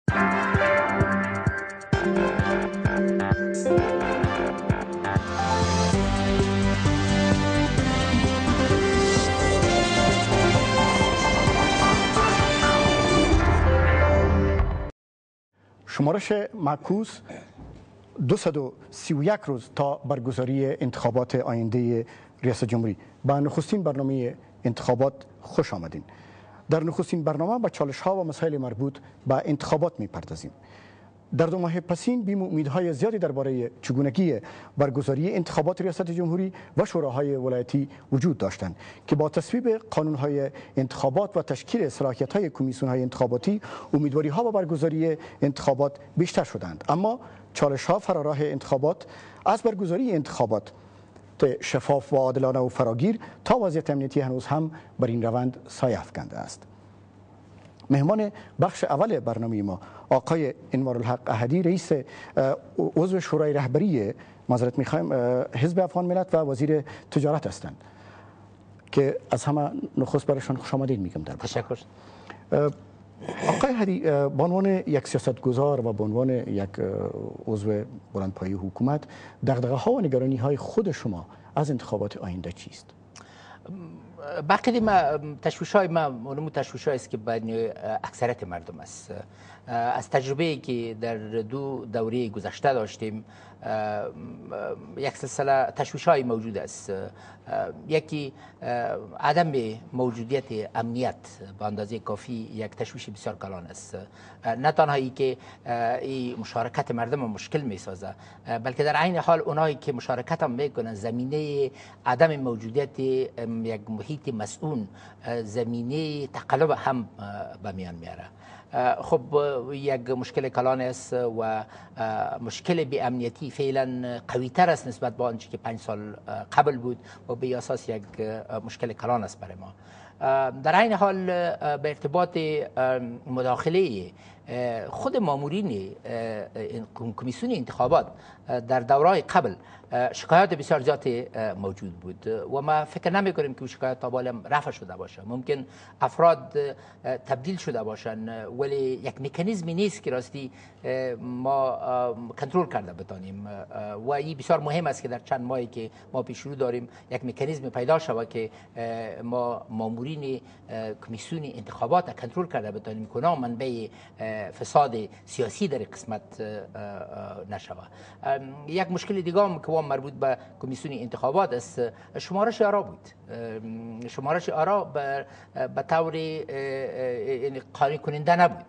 شمارش معکوس 231 روز تا برگزاری انتخابات آینده ریاست جمهوری. به نخستین برنامه انتخابات خوش آمدین. در نخستین برنامه به چالش ها و مسائل مربوط به انتخابات میپردازیم. در 2 ماه پسین بیم امیدهای زیادی درباره چگونگی برگزاری انتخابات ریاست جمهوری و شوراهای ولایتی وجود داشتند که با تصویب قانونهای انتخابات و تشکیل صلاحیت‌های کمیسیون‌های انتخاباتی امیدواری ها به برگزاری انتخابات بیشتر شدند. اما چالش ها فراراه انتخابات از برگزاری انتخابات شفاف و عادلانه و فراگیر تا وضعیت امنیتی هنوز هم بر این روند سایه افکنده است. مهمان بخش اول برنامه ما آقای انوارul Haq احدی، رئیس عضو شورای رهبری معذرت میخوایم حزب افغان ملت و وزیر تجارت هستند که از همه نخست برایشان خوش آمدید میگم. در تشکر. آقای احدی، به عنوان یک سیاستگزار و به عنوان یک عضو بلندپایه حکومت، دغدغه ها و نگرانی های خود شما از انتخابات آینده چیست؟ بقیه تشویش های ما تشویش است که بین اکثریت مردم است. از تجربه که در 2 دوره گذشته داشتیم یک سلسله تشویش های موجود است. یکی عدم موجودیت امنیت به اندازه کافی یک تشویش بسیار کلان است. نه تنها ای که این مشارکت مردم مشکل می سازه، بلکه در عین حال اونایی که مشارکت هم میکنن زمینه عدم موجودیت یک محیط مسئول، زمینه تقلب هم به میان میاره. خب یک مشکل کلان است و مشکل بی امنیتی فعلا قوی تر است نسبت به آنچه که 5 سال قبل بود و به اساس یک مشکل کلان است برای ما. در این حال به ارتباط مداخله خود مامورین کمیسیون انتخابات در دورهای قبل شکایات بسیار زیاد موجود بود و ما فکر نمی کنیم که شکایات تا بالا رفع شده باشه. ممکن افراد تبدیل شده باشن ولی یک مکانیزمی نیست که راستی ما کنترل کرده بتانیم و این بسیار مهم است که در چند ماهی که ما پیش رو داریم یک مکانیزم پیدا شود که ما مامورین کمیسیون انتخابات کنترل کرده بتانیم کنا منبع فساد سیاسی در قسمت نشود. یک مشکل دیگه هم که مربوط به کمیسیون انتخابات است شمارش آرا بود. شمارش آرا به طور قانع کننده نبود.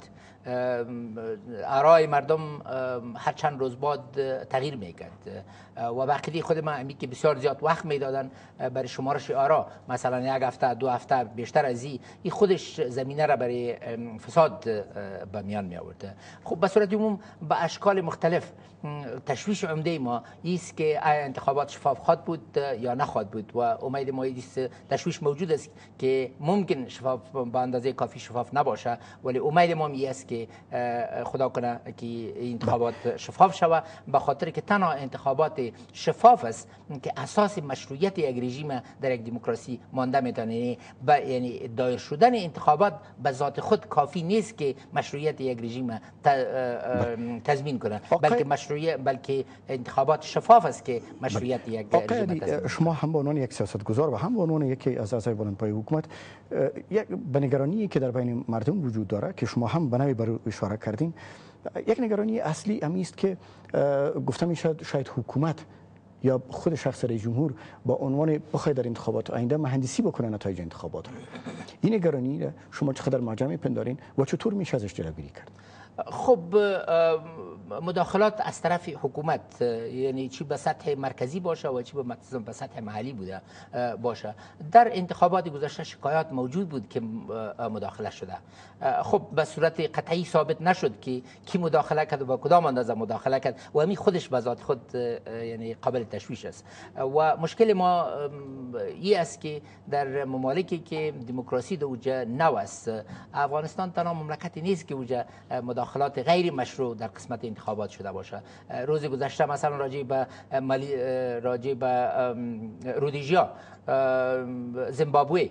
آرای مردم هر چند روز بعد تغییر میکرد و بقیه خود من امی که بسیار زیاد وقت میدادن برای شمارش آرا، مثلا 1 هفته 2 هفته بیشتر از این خودش زمینه را برای فساد به میان می آورد. خب به صورت عموم به اشکال مختلف تشویش عمده ما است که انتخابات شفاف خواهد بود یا نخواهد بود و امید ما است تشویش موجود است که ممکن شفاف به اندازه کافی شفاف نباشه، ولی امید ما است که خدا کنه که انتخابات شفاف شود، به خاطر که تنها انتخابات شفاف است که اساس مشروعیت یک رژیم در یک دموکراسی مانده میتونه. یعنی دایر شدن انتخابات به ذات خود کافی نیست که مشروعیت یک رژیم تضمین کنه، بلکه انتخابات شفاف است که مشروعیت یک رژیم تضمین. شما هم به عنوان یک سیاستگزار و هم به عنوان یکی از اعضای بلندپایه حکومت یک نگرانی که در بین مردم وجود داره که شما هم به نوعی بر اشاره کردین، یک نگرانی اصلی امی است که گفته میشد شاید حکومت یا خود شخص رئیس جمهور با عنوان بخواد در انتخابات آینده مهندسی بکنه نتایج انتخابات. این نگرانی شما چقدر مراجعه میپندارین و چطور میشه ازش جلوگیری کرد؟ خب مداخلات از طرف حکومت، یعنی چی به سطح مرکزی باشه و چی به سطح محلی بوده باشه، در انتخابات گذشته شکایات موجود بود که مداخله شده. خب به صورت قطعی ثابت نشد که کی مداخله کرد و با کدام اندازه مداخله کرد و همین خودش به ذات خود یعنی قابل تشویش است. و مشکل ما این است که در ممالکی که دموکراسی در اوجه نو است، افغانستان تنها مملکتی نیست که اوجه مداخله مداخلات غیر مشروع در قسمت انتخابات شده باشه. روز گذشته مثلا راجع به رودیژیا زیمبابوه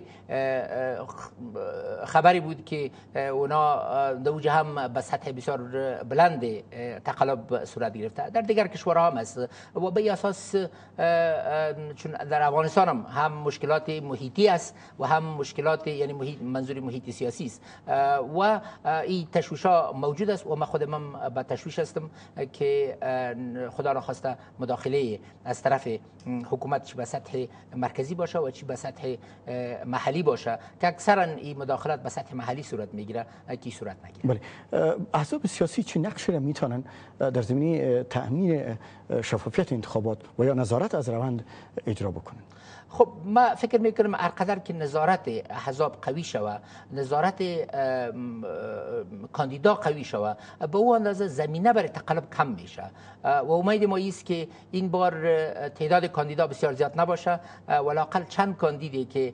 خبری بود که اونا دوجه هم به سطح بسیار بلند تقلب صورت گرفته. در دیگر کشورها هم است و به اساس چون در افغانستان هم مشکلات محیطی است و هم مشکلات یعنی منظور محیط سیاسی است و این تشویش‌ها موجود است و من خودم با تشویش هستم که خدا نخواسته مداخله از طرف حکومت چه به سطح مرکزی باشه و چه به سطح محلی باشه که اکثرا این مداخلات به سطح محلی صورت میگیره که صورت نگیره. بله، احزاب سیاسی چه نقشی را میتونن در زمینه تأمین شفافیت انتخابات و یا نظارت از روند اجرا بکنن؟ خب ما فکر میکنم هرقدر که نظارت احزاب قوی شوه، نظارت کاندیدا قوی شوه، به اون اندازه زمینه برای تقلب کم میشه و امید ما است که این بار تعداد کاندیدا بسیار زیاد نباشه، ولااقل چند کاندیدی که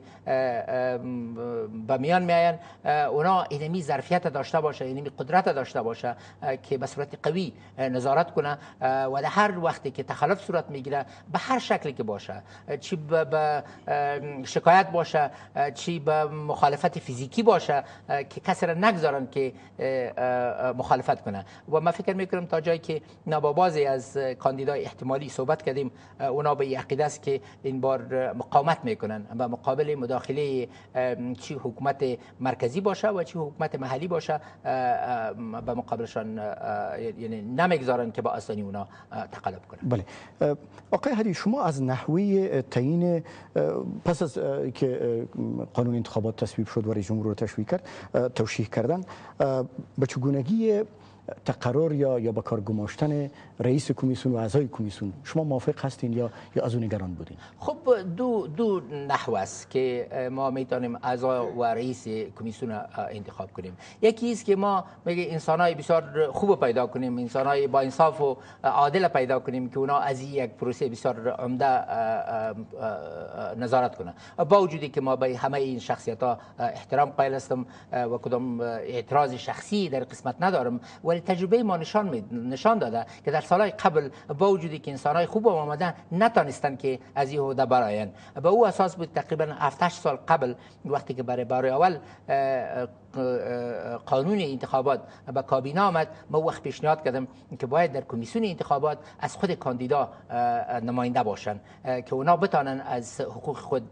به میان میاین اونا اینمی ظرفیت داشته باشه، اینمی قدرت داشته باشه که به صورت قوی نظارت کنه و در هر وقتی که تخلف صورت میگیره به هر شکلی که باشه، چی به شکایت باشه چی به مخالفت فیزیکی باشه که کسی را نگذارن که مخالفت کنه. و من فکر میکنم تا جایی که با بعضی از کاندیدای احتمالی صحبت کردیم اونا به عقیده است که این بار مقاومت میکنن به مقابل مداخله چی حکومت مرکزی باشه و چی حکومت محلی باشه، به مقابلشان یعنی نمیگذارن که با آسانی اونا تقلب کنن. بله آقای احدی، شما از نحوه تعیین پس از که قانون انتخابات تصویب شد و رئیس جمهور رو توشیح کردن به چگونگی تقرر یا به کار گماشتن رئیس کمیسیون و اعضای کمیسیون شما موافق هستین یا از اون نگران بودین؟ خب دو نحو است که ما میتونیم اعضا و رئیس کمیسیون انتخاب کنیم. یکی است که ما میگه انسانای بسیار خوب پیدا کنیم، انسانای با انصاف و عادل پیدا کنیم که اونا از یک پروسه بسیار عمده نظارت کنه. با وجودی که ما به همه این شخصیت ها احترام قائل هستم و کدام اعتراض شخصی در قسمت ندارم، ولی تجربه ما نشان داده که در سالهای قبل با وجودی که انسان‌های خوب آمدن نتانستن که از این عهده برآیند. به او اساس بود تقریبا 7-8 سال قبل وقتی که برای بار اول قانون انتخابات به کابینه آمد، ما وقت پیشنهاد کردم که باید در کمیسیون انتخابات از خود کاندیدا نماینده باشن که اونا بتانن از حقوق خود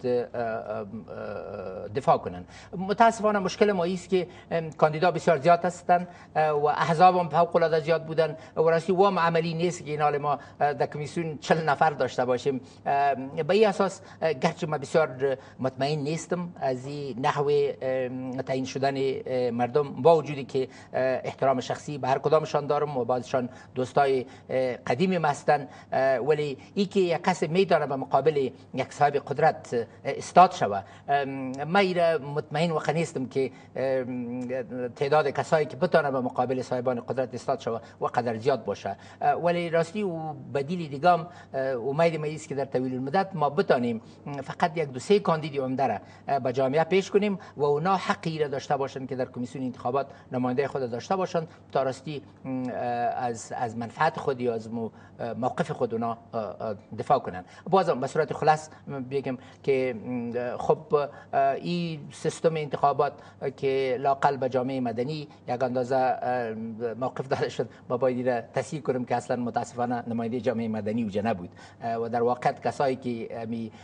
دفاع کنن. متاسفانه مشکل ما است که کاندیدا بسیار زیاد هستند و احزاب هم فوق العاده زیاد بودن و راستی وام عملی نیست که اینال ما در کمیسیون 40 نفر داشته باشیم. به این اساس گرچه ما بسیار مطمئن نیستم از این نحوه تعیین شدن مردم، با وجودی که احترام شخصی به هر کدامشان دارم و بعضشان دوستای قدیمی هستند، ولی ای که یک کس میتونه به مقابل یک صاحب قدرت استاد شوه، ما ایره مطمئن و نیستم که تعداد کسایی که بتونه به مقابل صاحبان قدرت استاد شوه و قدر زیاد باشه. ولی راستی و بدیل دیگه امید ما است که در طویل المدت ما بتانیم فقط یک دو سه کاندید عمده را به جامعه پیش کنیم و اونا حقی را داشته باشند که در کمیسیون انتخابات نماینده خود داشته باشند تا راستی از منفعت خود یا از موقف خود اونا دفاع کنند. بازم به صورت خلاص بگم که خب این سیستم انتخابات که لااقل به جامعه مدنی یک اندازه موقف داده شد، ما باید را تصحیح کنیم که اصلا متاسفانه نماینده جامعه مدنی اوجه نبود و در واقع کسایی که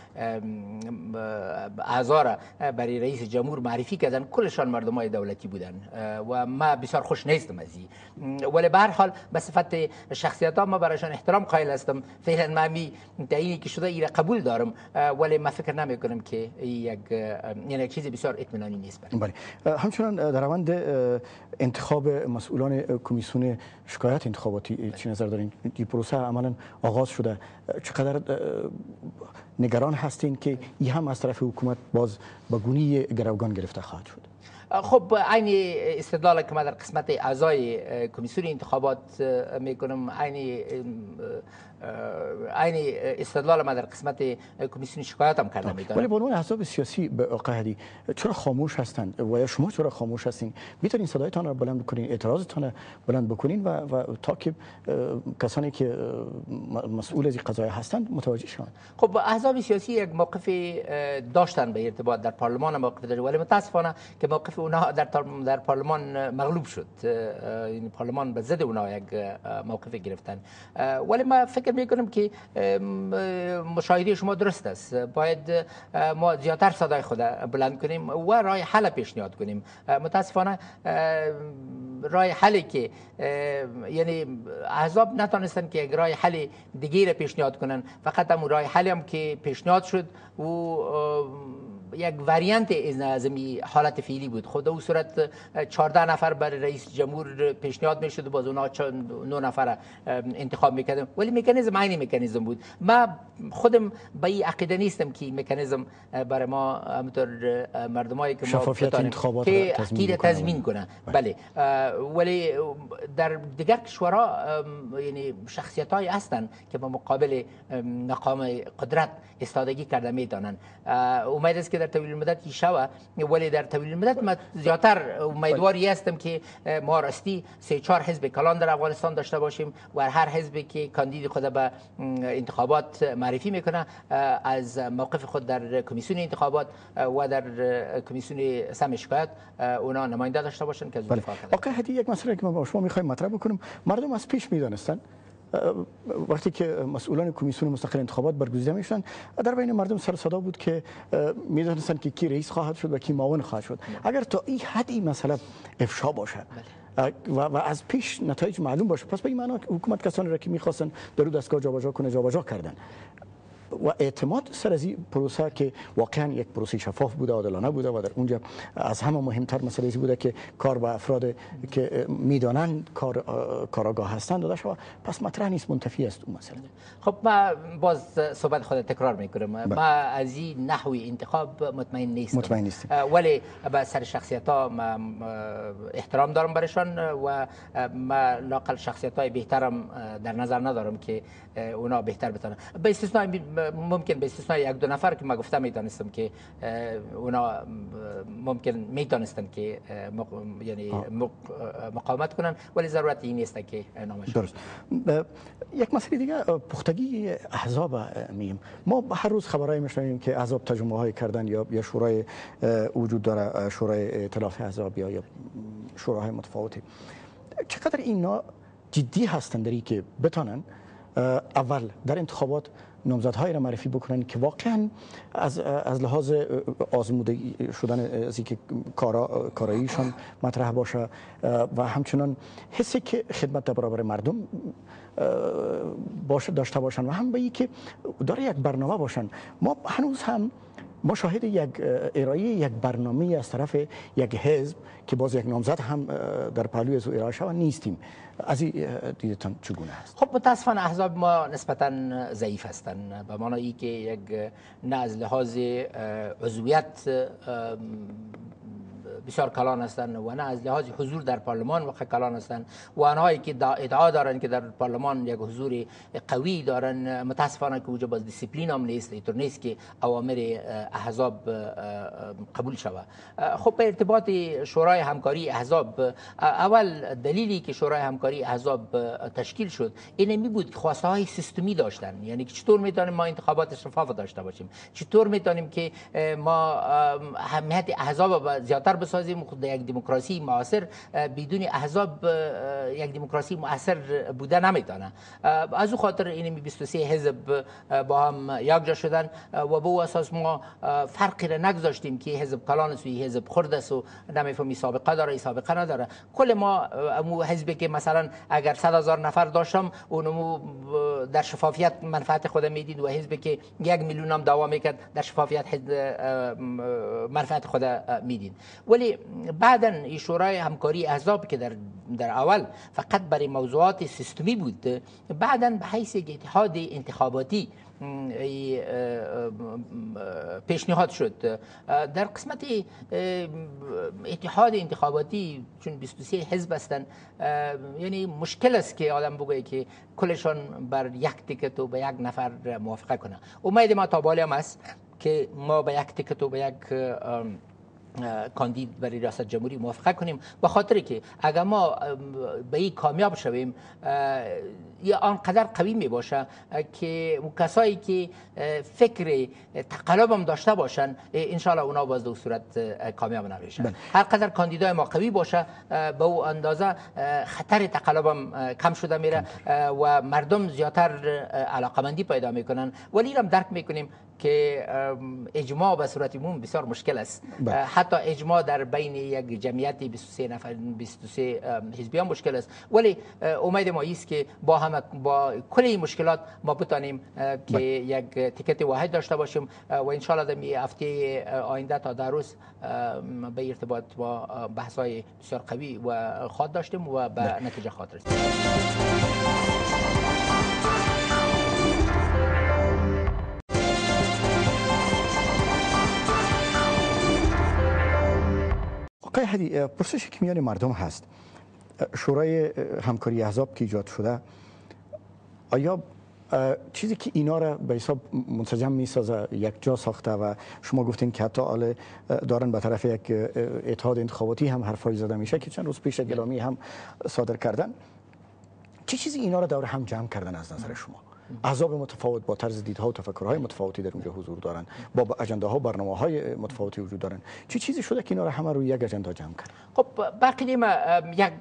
اعضا را برای رئیس جمهور معرفی کردن کلشان مردمای دولتی بودن و ما بسیار خوش نیستم از این. ولی به هر حال به صفت شخصیت ها ما برایشان احترام قائل هستم. فعلا ما تعیینی که شده این قبول دارم، ولی ما فکر نمی کنم که یک چیز بسیار اطمینانی نیست. بله، همچنان در روند انتخاب مسئولان کمیسیون شکایت انتخاباتی چی نظر دارین؟ این پروسه عملا آغاز شده، چقدر نگران هستین که این هم از طرف حکومت باز با گونی گروگان گرفته خواهد شد؟ خب عین استدلال که من در قسمت اعضای کمیسیون انتخابات میکنم، عین استدلال من در قسمت کمیسیون شکایت هم کردم میدارم. ولی به عنوان احزاب سیاسی آقای احدی چرا خاموش هستند و یا شما چرا خاموش هستین؟ میتونین صدایتان را بلند بکنین، اعتراضتان را بلند بکنین و تا که کسانی که مسئول از قضایا هستند متوجه شوند. خب احزاب سیاسی یک موقف داشتن به ارتباط در پارلمان موقف داشت، ولی متاسفانه که موقف اونها در پارلمان مغلوب شد. یعنی پارلمان به ضد اونها یک موقف گرفتن. ولی ما فکر میکنم که مشاهده شما درست است. باید ما زیادتر صدای خود بلند کنیم و راه حل پیشنهاد کنیم. متاسفانه راه حلی که یعنی احزاب نتونستن که یک راه حل دیگه را پیشنهاد کنن، فقط هم راه حلی هم که پیشنهاد شد و یک وریانت از حالت فعلی بود. خود او صورت 14 نفر برای رئیس جمهور پیشنهاد میشد و باز اونها 9 نفر انتخاب میکردن، ولی مکانیزم عین مکانیزم بود. ما خودم به این عقیده نیستم که مکانیزم برای ما همونطور مردمایی که شفافیت انتخابات که تضمین کنه. بله، ولی در دیگر کشورها یعنی شخصیت‌هایی هستند که با مقابل مقام قدرت استادگی کرده میتونن. امید است که در طویل المدت شوه، ولی در طویل المدت ما زیادتر امیدواری هستم که ما راستی 3-4 حزب کلان در افغانستان داشته باشیم و هر حزبی که کاندید خود به انتخابات معرفی میکنه از موقف خود در کمیسیون انتخابات و در کمیسیون سم شکایت اونا نماینده داشته باشن که بله. آقای احدی، یک مسئله که ما با شما میخوایم مطرح بکنیم، مردم از پیش میدانستن وقتی که مسئولان کمیسیون مستقل انتخابات برگزیده میشن، در بین مردم سر صدا بود که میدانستن که کی رئیس خواهد شد و کی معاون خواهد شد. اگر تا این حد این مسئله افشا باشه و از پیش نتایج معلوم باشه، پس به این معنی حکومت کسانی را که میخواستن در دستگاه جابجا کنه جابجا کردن و اعتماد سر از این پروسه که واقعا یک پروسه شفاف بوده، عادلانه بوده و در اونجا از همه مهمتر مسئله این بوده که کار با افراد که میدانند کاراگاه هستند داده شود، پس مطرح نیست، منتفی است اون مسئله. خب ما باز صحبت خود تکرار میکنم، ما از این نحوی انتخاب مطمئن نیستم. ولی با سر شخصیت ها ما احترام دارم برشان و ما لاقل شخصیت های بهترم در نظر ندارم که اونا بهتر بتونن، به استثناء ممکن به استثناء 1-2 نفر که ما گفتم میدانستم که اونا ممکن میتونستن که یعنی مقاومت کنن، ولی ضرورت این نیست که نامش. درست. یک مسئله دیگه پختگی احزاب میم. ما هر روز خبرای میشنویم که احزاب تجمع های کردن یا شورای وجود داره، شورای ائتلاف احزاب یا شوراهای متفاوتی. چقدر اینا جدی هستند در که بتونن اول در انتخابات نامزدهای را معرفی بکنن که واقعا از لحاظ آزموده شدن از اینکه کاراییشان مطرح باشه و همچنان حسی که خدمت در برابر مردم داشته باشن و هم به این که داره یک برنامه باشن. ما هنوز هم ما شاهد یک ارائه یک برنامه از طرف یک حزب که باز یک نامزد هم در پهلوی از ارائه شود نیستیم. از این دیدتان چگونه است؟ خب متاسفانه احزاب ما نسبتا ضعیف هستند، به معنی که یک نه از لحاظ عضویت بسیار کلان هستند و نه از لحاظ حضور در پارلمان وقت کلان هستند و آنهایی که ادعا دارند که در پارلمان یک حضور قوی دارند، متاسفانه که وجود باز دیسیپلین هم نیست، اینطور نیست که اوامر احزاب قبول شود. خب به ارتباط شورای همکاری احزاب، اول دلیلی که شورای همکاری احزاب تشکیل شد این می بود که خواسته های سیستمی داشتن، یعنی که چطور میتونیم ما انتخابات شفاف داشته باشیم، چطور میتونیم که ما اهمیت احزاب زیادتر بسازیم. یک دموکراسی معاصر بدون احزاب یک دموکراسی مؤثر بوده نمیتونه. از او خاطر این 23 حزب با هم یک جا شدن و به او اساس ما فرقی را نگذاشتیم که حزب کلان است و حزب خرد است و نمیفهمی سابقه داره سابقه نداره. کل ما حزبی که مثلا اگر 100,000 نفر داشتم اونمو در شفافیت منفعت خود میدید و حزبی که 1 میلیون هم دعوا میکرد در شفافیت منفعت خود میدید. ولی بعدن شورای همکاری احزاب که در اول فقط برای موضوعات سیستمی بود، بعدن به حیث اتحاد انتخاباتی پیشنهاد شد. در قسمت اتحاد انتخاباتی چون 23 حزب هستند، یعنی مشکل است که آدم بگه که کلشان بر یک تیکت و به یک نفر موافقه کنه. امید ما تا بالا هم است که ما به یک تیکت و به یک کاندید برای ریاست جمهوری موافقه کنیم، به خاطر که اگر ما به این کامیاب شویم یا آنقدر قوی می باشه که کسایی که فکر تقلب هم داشته باشن انشالله اونا باز در صورت کامیاب نمیشن. هر قدر کاندیدای ما قوی باشه به او اندازه خطر تقلب هم کم شده میره و مردم زیاتر علاقمندی پیدا میکنن. ولی هم درک میکنیم که اجماع به صورت عموم بسیار مشکل است. حتی اجماع در بین یک جمعیت 23 نفر 23 حزبیان مشکل است. ولی امید ما است که با کل این مشکلات ما بتانیم که یک تیکت واحد داشته باشیم و ان شاء الله در هفته آینده تا در روز به ارتباط با بحث‌های بسیار قوی و خواهد داشتیم و به نتیجه خواهد رسید. آقای احدی، پرسشی که میان مردم هست، شورای همکاری احزاب که ایجاد شده، آیا چیزی که اینا را به حساب منسجم میسازه یک جا ساخته و شما گفتین که حتی حالا دارن به طرف یک اتحاد انتخاباتی هم حرفای زده میشه که چند روز پیش گلامی هم صادر کردن، چه چیزی اینا را دور هم جمع کردن از نظر شما؟ احزاب متفاوت با طرز دیدها و تفکرهای متفاوتی در اونجا حضور دارن، با اجنداها و برنامه‌های متفاوتی وجود دارن. چه چیزی شده که اینا را همه روی یک اجندا جمع کرد؟ خب باقی ما یک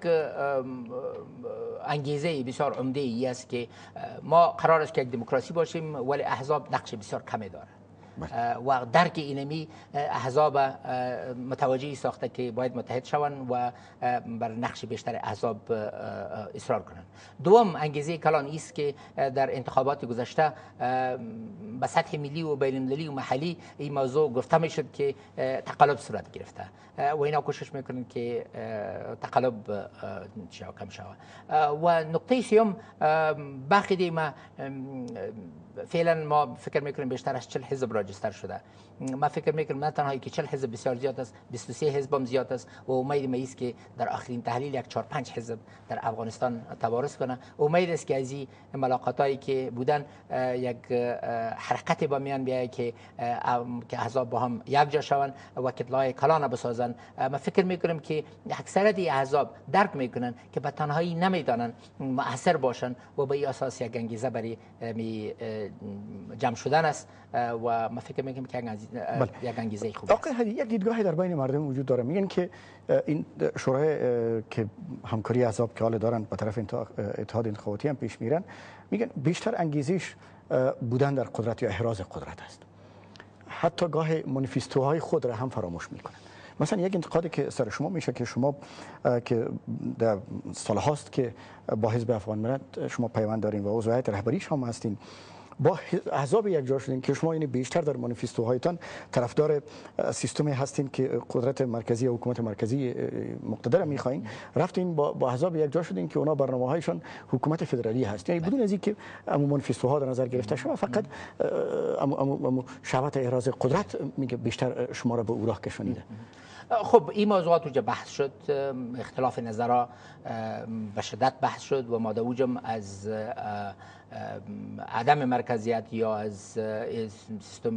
انگیزه بسیار عمده ای است که ما قرار است که یک دموکراسی باشیم، ولی احزاب نقش بسیار کمی داره و درک اینمی احزاب متوجه ساخته که باید متحد شوند و بر نقش بیشتر احزاب اصرار کنند. دوم انگیزه کلان است که در انتخابات گذشته به سطح ملی و بین المللی و محلی این موضوع گفته میشد که تقلب صورت گرفته و اینا کوشش میکنند که تقلب کم شود. و نکته سوم باقی ما فعلا ما فکر میکنیم بیشتر از 40 حزب راجستر شده. ما فکر میکنیم نه تنها که 40 حزب بسیار زیاد است، 23 حزب هم زیاد است و امید ما است که در آخرین تحلیل یک 4-5 حزب در افغانستان تبارز کنه. امید است که از این ملاقاتایی که بودن یک حرکت با میان بیاید که احزاب با هم یک جا شوند و کتلای کلان بسازن. ما فکر میکنیم که اکثریت احزاب درک میکنن که به تنهایی نمیدانن مؤثر باشن و به این اساس یک انگیزه برای جمع شدن است و ما فکر میکنیم که یک انگیزه خوب است. آقای احدی، یک دیدگاهی در بین مردم وجود داره، میگن که این شورای که همکاری احزاب که حال دارن به طرف اتحاد انتخاباتی هم پیش میرن، میگن بیشتر انگیزش بودن در قدرت یا احراز قدرت است. حتی گاه منیفستوهای خود را هم فراموش میکنن. مثلا یک انتقادی که سر شما میشه که شما که در سال هاست که با حزب افغان ملت شما پیوند دارین و عضو هیئت رهبریش هم هستین، با احزاب یک جا شدین که شما یعنی بیشتر در مانیفستوهایتان طرفدار سیستمی هستین که قدرت مرکزی و حکومت مرکزی مقتدر میخواین، رفتین با احزاب یک جا شدین که اونا برنامه‌هایشان حکومت فدرالی هست، یعنی بدون از اینکه مانیفستوها در نظر گرفته شما فقط شهوت احراز قدرت میگه بیشتر شما را به او راه کشانیده. خب این موضوعات اونجا بحث شد، اختلاف نظرها به شدت بحث شد و مادوجم از عدم مرکزیت یا از سیستم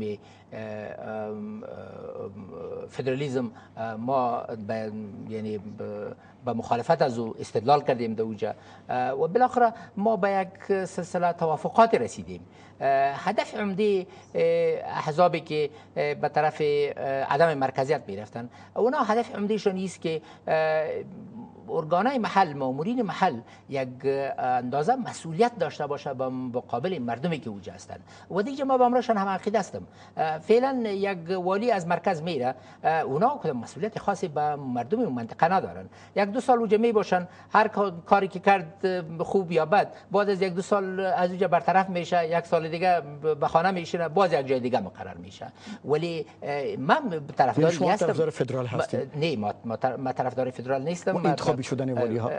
فدرالیسم ما یعنی به مخالفت از او استدلال کردیم در اونجا و بالاخره ما به یک سلسله توافقات رسیدیم. هدف عمده احزابی که به طرف عدم مرکزیت میرفتن اونا هدف عمدهشون است که ارگانهای محل، مامورین محل یک اندازه مسئولیت داشته باشه به مقابل مردمی که اونجا هستند و دیگه ما با امرشان هم عقیده هستم. فعلا یک والی از مرکز میره، اونا کدام مسئولیت خاصی به مردم اون منطقه ندارن. 1-2 سال اونجا می باشن، هر کاری که کرد خوب یا بد بعد از 1-2 سال از اونجا برطرف میشه، 1 سال دیگه به خانه میشینه، باز یک جای دیگه مقرر میشه. ولی من طرفدار فدرال هستم. نه، ما طرفدار فدرال نیستم. انتخابی شدن والی ها.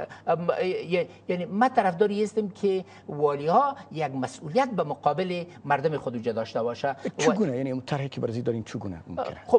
یعنی ما طرفداری هستیم که والی ها یک مسئولیت به مقابل مردم خود داشته باشه. چگونه؟ یعنی طرحی که برای دارین چگونه ممکنه؟ خب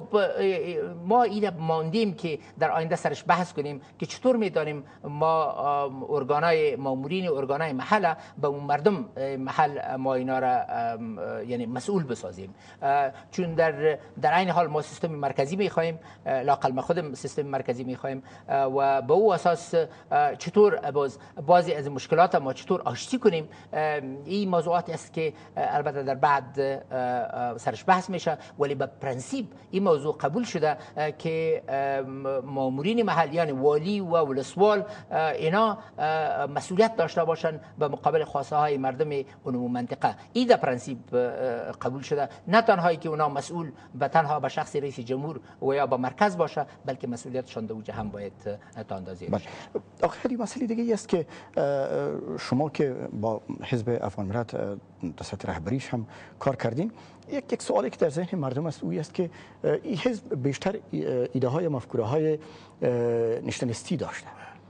ما این ماندیم که در آینده سرش بحث کنیم که چطور میتونیم ما ارگانای مامورین ارگانای محل به اون مردم محل ما اینا را یعنی مسئول بسازیم، چون در عین حال ما سیستم مرکزی میخوایم، لااقل ما خودم سیستم مرکزی میخوایم و به او اساس چطور بعضی از مشکلات ما چطور آشتی کنیم. این موضوعاتی است که البته در بعد سرش بحث میشه، ولی به پرنسیپ این موضوع قبول شده که مامورین محلی یعنی والی و ولسوال اینا مسئولیت داشته باشن به مقابل خواسته های مردم اون منطقه. این در پرنسیپ قبول شده، نه تنها که اونا مسئول به تنها به شخص رئیس جمهور و یا به مرکز باشه، بلکه مسئولیتشان در اوجه هم باید تاندازی بشه. آخری مسئله دیگه است که شما که با حزب افغان ملت در سطح رهبریش هم کار کردین، یک سوالی که در ذهن مردم است اوی است که این حزب بیشتر ایده های مفکوره های نشنالیستی داشته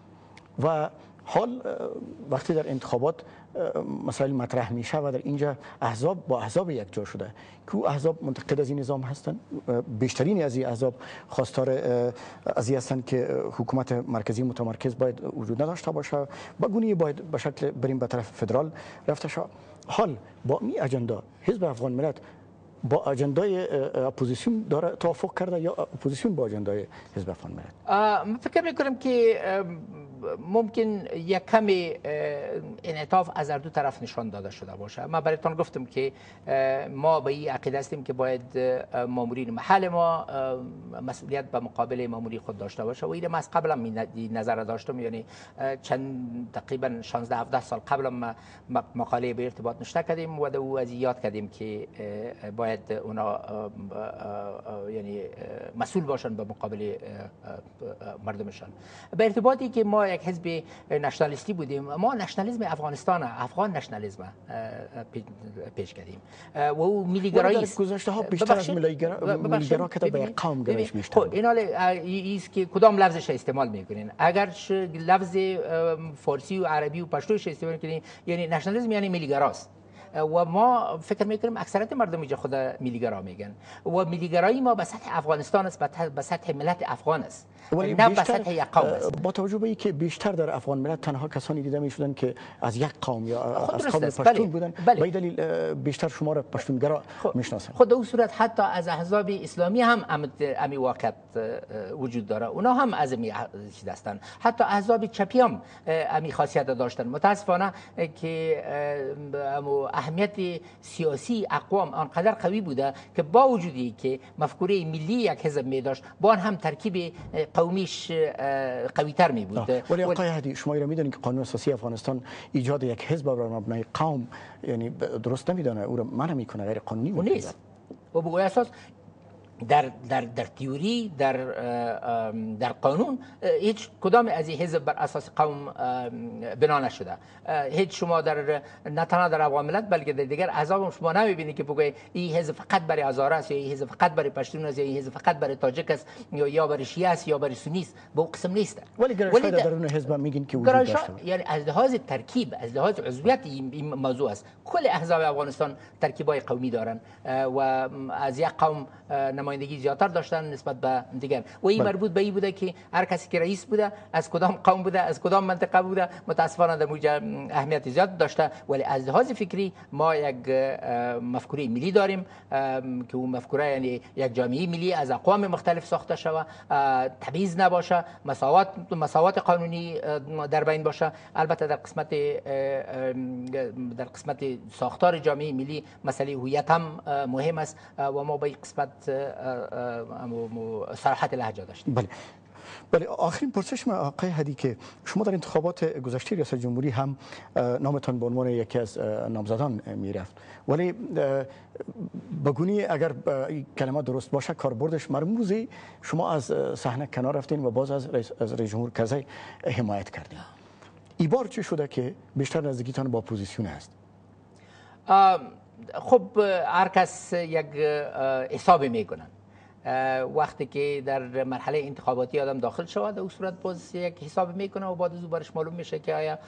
و حال وقتی در انتخابات مسائل مطرح میشه و در اینجا احزاب با احزاب یک جا شده که احزاب منتقد از این نظام هستند، بیشترین از این احزاب خواستار از این هستند که حکومت مرکزی متمرکز باید وجود نداشته باشه، با گونی باید به شکل بریم به طرف فدرال رفته شد. حال با این اجندا حزب افغان ملت با اجندای اپوزیسیون داره توافق کرده یا اپوزیسیون با اجندای حزب افغان ملت؟ من فکر میکنم که ممکن یک کمی انعطاف از هر دو طرف نشان داده شده باشه. من برایتان گفتم که ما به این عقیده هستیم که باید مامورین محل ما مسئولیت به مقابل ماموری خود داشته باشه و این ما از قبل هم نظر داشتم، یعنی چند تقریبا 16-17 سال قبل ما مقاله به ارتباط نشته کردیم و دو از یاد کردیم که باید اونا یعنی مسئول باشن به مقابل مردمشان. به ارتباطی که ما یک حزب نشنالیستی بودیم، ما نشنالیسم افغانستان افغان نشنالیسم پیش کردیم و او ملیگرایی است. گذشته ها بیشتر از ملیگرا که به یک قوم گرایش میشتن. خب این حال است که کدام لفظش استعمال میکنین. اگر لفظ فارسی و عربی و پشتوش استعمال میکنین یعنی نشنالیسم یعنی ملیگراست و ما فکر میکنیم اکثریت مردم اینجا خود ملیگرا میگن و ملیگرایی ما به سطح افغانستان است، به سطح ملت افغان است، نه به سطح یک قوم است. با توجه به اینکه بیشتر در افغان ملت تنها کسانی دیده میشدن که از یک قوم یا از قوم پشتون بودن، به این دلیل بیشتر شما را پشتونگرا میشناسن. خود در صورت حتی از احزاب اسلامی هم امی واقعیت وجود داره، اونا هم از امی چیز هستند. حتی احزاب چپی هم امی خاصیت داشتن. متاسفانه که اهمیت سیاسی اقوام آنقدر قوی بوده که با وجودی که مفکوره ملی یک حزب می داشت، با آن هم ترکیب قومیش قوی تر می بود. ولی آقای احدی، شما را میدونید که قانون اساسی افغانستان ایجاد یک حزب بر مبنای قوم یعنی درست نمیدونه، او را منع میکنه، غیر قانونی نیست. و به اساس در تئوری در قانون هیچ کدام از این حزب بر اساس قوم بنا نشده. هیچ شما نه تنها در افغان ملت بلکه در دیگر احزاب شما نمیبینید که بگوی این حزب فقط برای هزاره است یا این حزب فقط برای پشتون است یا این حزب فقط برای تاجک است یا برای شیعه است یا برای سنی است. به اون قسم نیست. ولی گرایش‌های درون حزب میگین که وجود داشته. یعنی از لحاظ ترکیب، از لحاظ عضویت این موضوع است. کل احزاب افغانستان ترکیبای قومی دارن و از یک قوم نمایندگی زیادتر داشتن نسبت به دیگر و این مربوط به این بوده که هر کسی که رئیس بوده از کدام قوم بوده، از کدام منطقه بوده، متاسفانه در موجه اهمیت زیاد داشته. ولی از لحاظ فکری ما یک مفکوره ملی داریم که اون مفکوره یعنی یک جامعه ملی از اقوام مختلف ساخته شود، تمیز نباشه، مساوات قانونی در بین باشه. البته در قسمت ساختار جامعه ملی مسئله هویت هم مهم است و ما به این قسمت صراحت لهجه داشتیم. بله، آخرین پرسش من آقای احدی که شما در انتخابات گذشته ریاست جمهوری هم نامتان به عنوان یکی از نامزدان میرفت، ولی بگونی اگر کلمه درست باشه کاربردش مرموزی شما از صحنه کنار رفتین و باز از رئیس جمهور کرزی حمایت کردین. این بار چه شده که بیشتر نزدیکیتان با اپوزیسیون است؟ خب هر کس یک حساب میکنن. وقتی که در مرحله انتخاباتی آدم داخل شود در صورت باز یک حساب میکنه و بعد از او برش معلوم میشه که آیا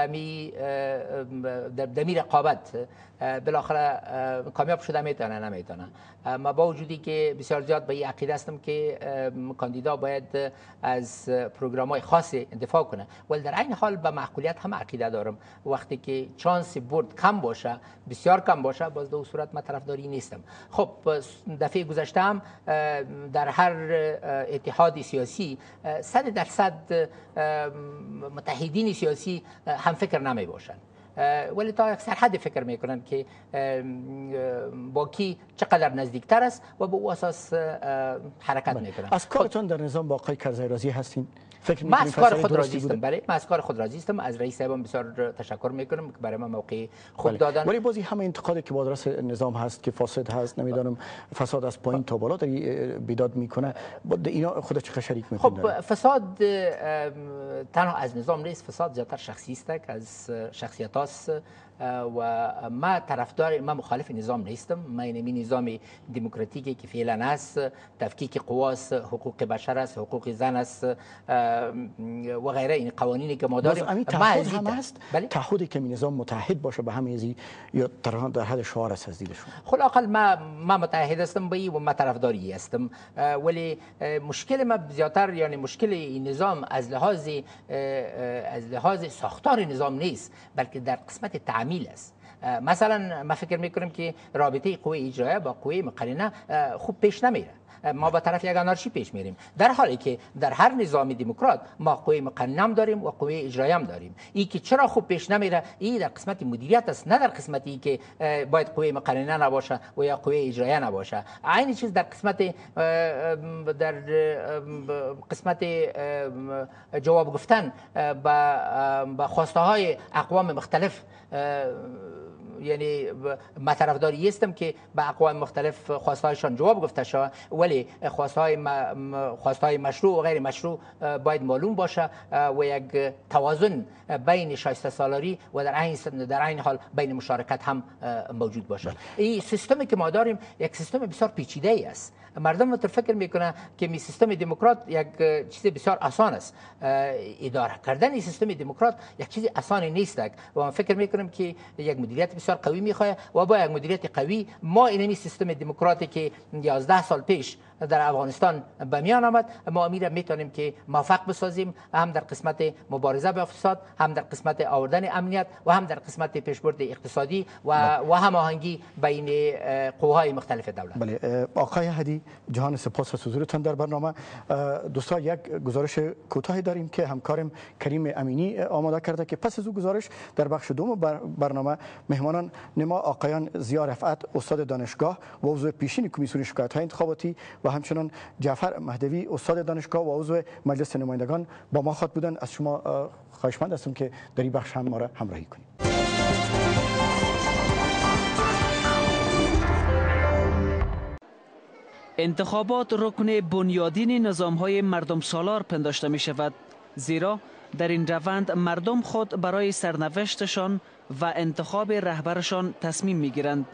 در رقابت بالاخره کامیاب شده میتونه نمیتونه. ما با وجودی که بسیار زیاد به این عقیده هستم که کاندیدا باید از پروگرام‌های خاصی دفاع کنه، ولی در این حال به معقولیت هم عقیده دارم. وقتی که چانس برد کم باشه، بسیار کم باشه، باز در صورت من طرفداری نیستم. خب دفعه گذشته هم در هر اتحاد سیاسی 100% متحدین سیاسی هم فکر نمی باشند، ولی تا اکثر حد فکر میکنن که با کی چقدر نزدیکتر است و به او اساس حرکت میکنن. از کارتون در نظام با آقای کرزی راضی هستین؟ من از کار خود راضی هستم. بله، من از کار خود راضی هستم. از رئیس صاحبم بسیار تشکر میکنم که برای من موقع خوب دادن. ولی بازی همه انتقادی که با درس نظام هست که فاسد هست، نمیدونم فساد از پایین تا بالا بیداد میکنه، اینا خود چه شریک میکنه؟ خب فساد تنها از نظام نیست، فساد زیادتر شخصی است که از شخصیت است و ما طرفدار، ما مخالف نظام نیستم. ما این نظام دموکراتیکی که فعلا است، تفکیک قواست، حقوق بشر است، حقوق زن است و غیره، این قوانینی که ما داریم ما هم است. تعهدی که نظام متحد باشه به همه ازی یا در حد شعار است از دیدشون؟ خلاقل ما متحد هستم به و ما طرفداری هستم، ولی مشکل ما زیادتر، یعنی مشکل این نظام از لحاظ ساختار نظام نیست، بلکه در قسمت تعمیل است. مثلا ما فکر میکنم که رابطه قوه اجرایه با قوه مقننه خوب پیش نمیره. ما به طرف یک آنارشی پیش میریم، در حالی که در هر نظام دموکرات ما قوه مقننه هم داریم و قوه اجرایه هم داریم. این که چرا خوب پیش نمیره، این در قسمت مدیریت است، نه در قسمتی که باید قوه مقننه نباشه و یا قوه اجرایه نباشه. عین چیز در قسمت جواب گفتن به خواسته های اقوام مختلف، یعنی ما طرفداری هستم که به اقوام مختلف خواستهایشان جواب گفته شود، ولی خواستهای مشروع و غیر مشروع باید معلوم باشه و یک توازن بین شایسته سالاری و در عین حال بین مشارکت هم موجود باشه. این سیستمی که ما داریم یک سیستم بسیار پیچیده است. مردم متر فکر میکنه که می سیستم دموکرات یک چیز بسیار آسان است. اداره کردن این سیستم دموکرات یک چیز آسانی نیست و من فکر میکنم که یک مدیریت بسیار قوی میخواد و با یک مدیریت قوی ما این سیستم دموکراتی که 11 سال پیش در افغانستان به میان آمد، ما میتونیم که موفق بسازیم، هم در قسمت مبارزه با فساد، هم در قسمت آوردن امنیت و هم در قسمت پیشبرد اقتصادی و هماهنگی بین قوهای مختلف دولت. بله آقای احدی، جهان سپاس از حضورتان در برنامه. دوستان یک گزارش کوتاهی داریم که همکارم کریم امینی آماده کرده که پس از او گزارش در بخش دوم برنامه مهمانان نما آقایان ضیا رفعت استاد دانشگاه و عضو پیشین کمیسیون شکایت‌های انتخاباتی و همچنان جعفر مهدوی استاد دانشگاه و عضو مجلس نمایندگان با ما خواهد بودند. از شما خواهشمند هستم که در این بخش هم ما را همراهی کنید. انتخابات رکن بنیادین نظام‌های مردم سالار پنداشته می شود، زیرا در این روند مردم خود برای سرنوشتشان و انتخاب رهبرشان تصمیم می گیرند.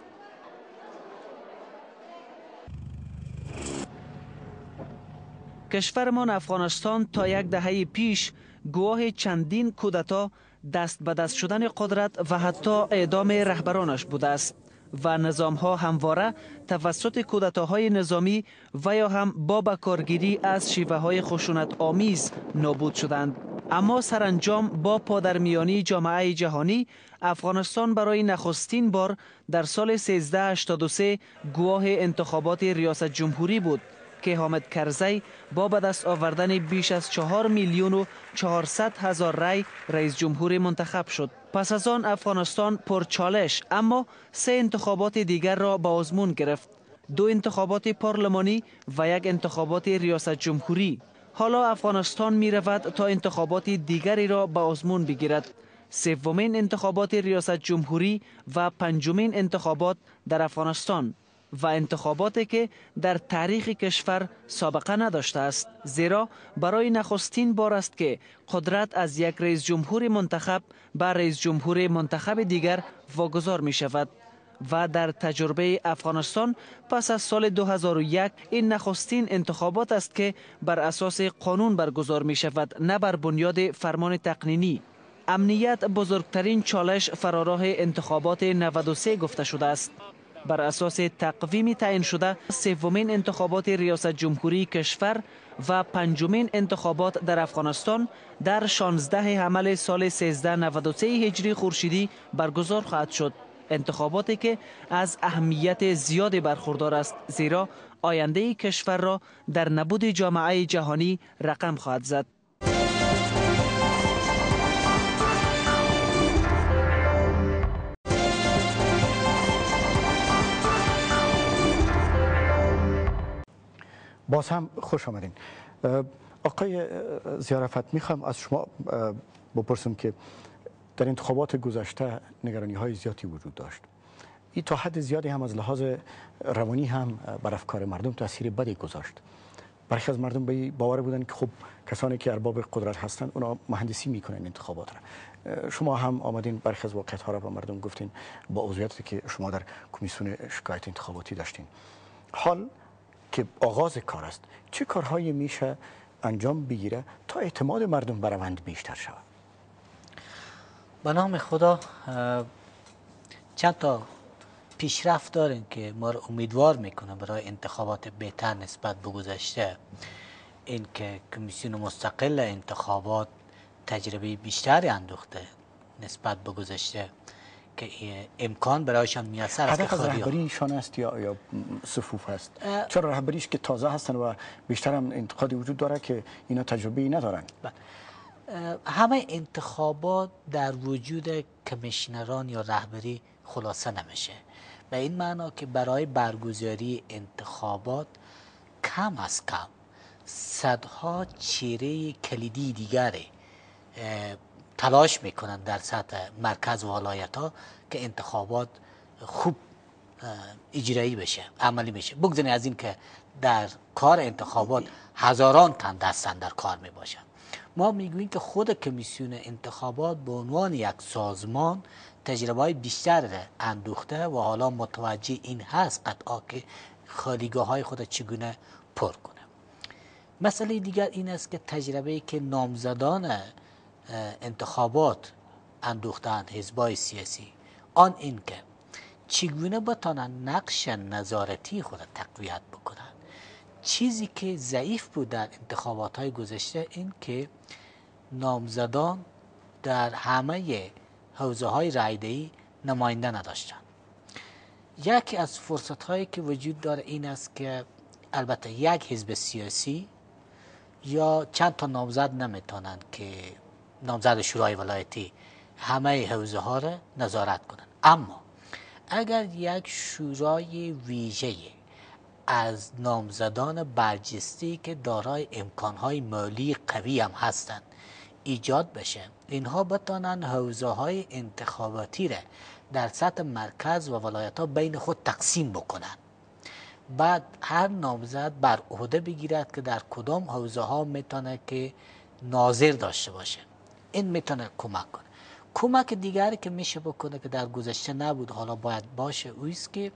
کشورمان افغانستان تا یک دهه پیش گواه چندین کودتا، دست به دست شدن قدرت و حتی اعدام رهبرانش بوده است و نظام‌ها همواره توسط کودتاهای نظامی و یا هم با بکارگیری از شیوه‌های خشونت آمیز نابود شدند. اما سرانجام با پادرمیانی جامعه جهانی، افغانستان برای نخستین بار در سال 1383 گواه انتخابات ریاست جمهوری بود که حامد کرزی با به دست آوردن بیش از 4,400,000 رای رئیس جمهور منتخب شد. پس از آن افغانستان پرچالش اما 3 انتخابات دیگر را به آزمون گرفت، 2 انتخابات پارلمانی و 1 انتخابات ریاست جمهوری. حالا افغانستان می رود تا انتخابات دیگری را به آزمون بگیرد، 3مین انتخابات ریاست جمهوری و 5مین انتخابات در افغانستان و انتخاباتی که در تاریخ کشور سابقه نداشته است، زیرا برای نخستین بار است که قدرت از یک رئیس جمهور منتخب به رئیس جمهور منتخب دیگر واگذار می شود و در تجربه افغانستان پس از سال 2001 این نخستین انتخابات است که بر اساس قانون برگزار می شود، نه بر بنیاد فرمان تقنینی. امنیت بزرگترین چالش فراراه انتخابات 93 گفته شده است. بر اساس تقویمی تعیین شده، سومین انتخابات ریاست جمهوری کشور و پنجمین انتخابات در افغانستان در 16 حمل سال 1393 هجری خورشیدی برگزار خواهد شد. انتخاباتی که از اهمیت زیادی برخوردار است، زیرا آینده کشور را در نبود جامعه جهانی رقم خواهد زد. باز هم خوش آمدین. آقای رفت، میخوام از شما بپرسم که در انتخابات گذشته نگرانی های زیادی وجود داشت. این تا حد زیادی هم از لحاظ روانی هم بر افکار مردم تاثیر بدی گذاشت. برخی از مردم به باور بودن که خب کسانی که ارباب قدرت هستند اونا مهندسی میکنن انتخابات را. شما هم آمدین برخی از واقعیت ها را به مردم گفتین با عضویتی که شما در کمیسیون شکایت انتخاباتی داشتین. حال که آغاز کار است، چه کارهایی میشه انجام بگیره تا اعتماد مردم بر روند بیشتر شود؟ به نام خدا چند تا پیشرفت داریم که ما رو امیدوار میکنه برای انتخابات بهتر نسبت به گذشته. این که کمیسیون مستقل انتخابات تجربه بیشتری اندوخته نسبت به گذشته که امکان برایشان میسر است. هدف از رهبریشان است یا صفوف است؟ چرا رهبریش که تازه هستن و بیشتر هم انتقادی وجود داره که اینا تجربه‌ای ندارن؟ همه انتخابات در وجود کمیشنران یا رهبری خلاصه نمیشه، به این معنا که برای برگزاری انتخابات کم از کم صدها چهره کلیدی دیگری تلاش میکنن در سطح مرکز و ولایت ها که انتخابات خوب اجرایی بشه، عملی بشه. بگذارید از این که در کار انتخابات هزاران تن دستن در کار می باشن. ما میگوییم که خود کمیسیون انتخابات به عنوان یک سازمان تجربه های بیشتر اندوخته و حالا متوجه این هست قطعا که خالیگاه های خود چگونه پر کنه. مسئله دیگر این است که تجربه که نامزدان انتخابات اندوختند حزبای سیاسی، آن این که چگونه بتانند نقش نظارتی خود تقویت بکنند. چیزی که ضعیف بود در انتخابات های گذشته این که نامزدان در همه حوزه های رایدهی نماینده نداشتند. یکی از فرصت هایی که وجود داره این است که البته یک حزب سیاسی یا چند تا نامزد نمیتونند که نامزد شورای ولایتی همه حوزه ها را نظارت کنند، اما اگر یک شورای ویژه از نامزدان برجسته که دارای امکانهای مالی قوی هم هستند ایجاد بشه، اینها بتانند حوزه های انتخاباتی را در سطح مرکز و ولایت ها بین خود تقسیم بکنند. بعد هر نامزد بر عهده بگیرد که در کدام حوزه ها میتونه که ناظر داشته باشه. این میتونه کمک کنه. کمک دیگری که میشه بکنه که در گذشته نبود حالا باید باشه اویست که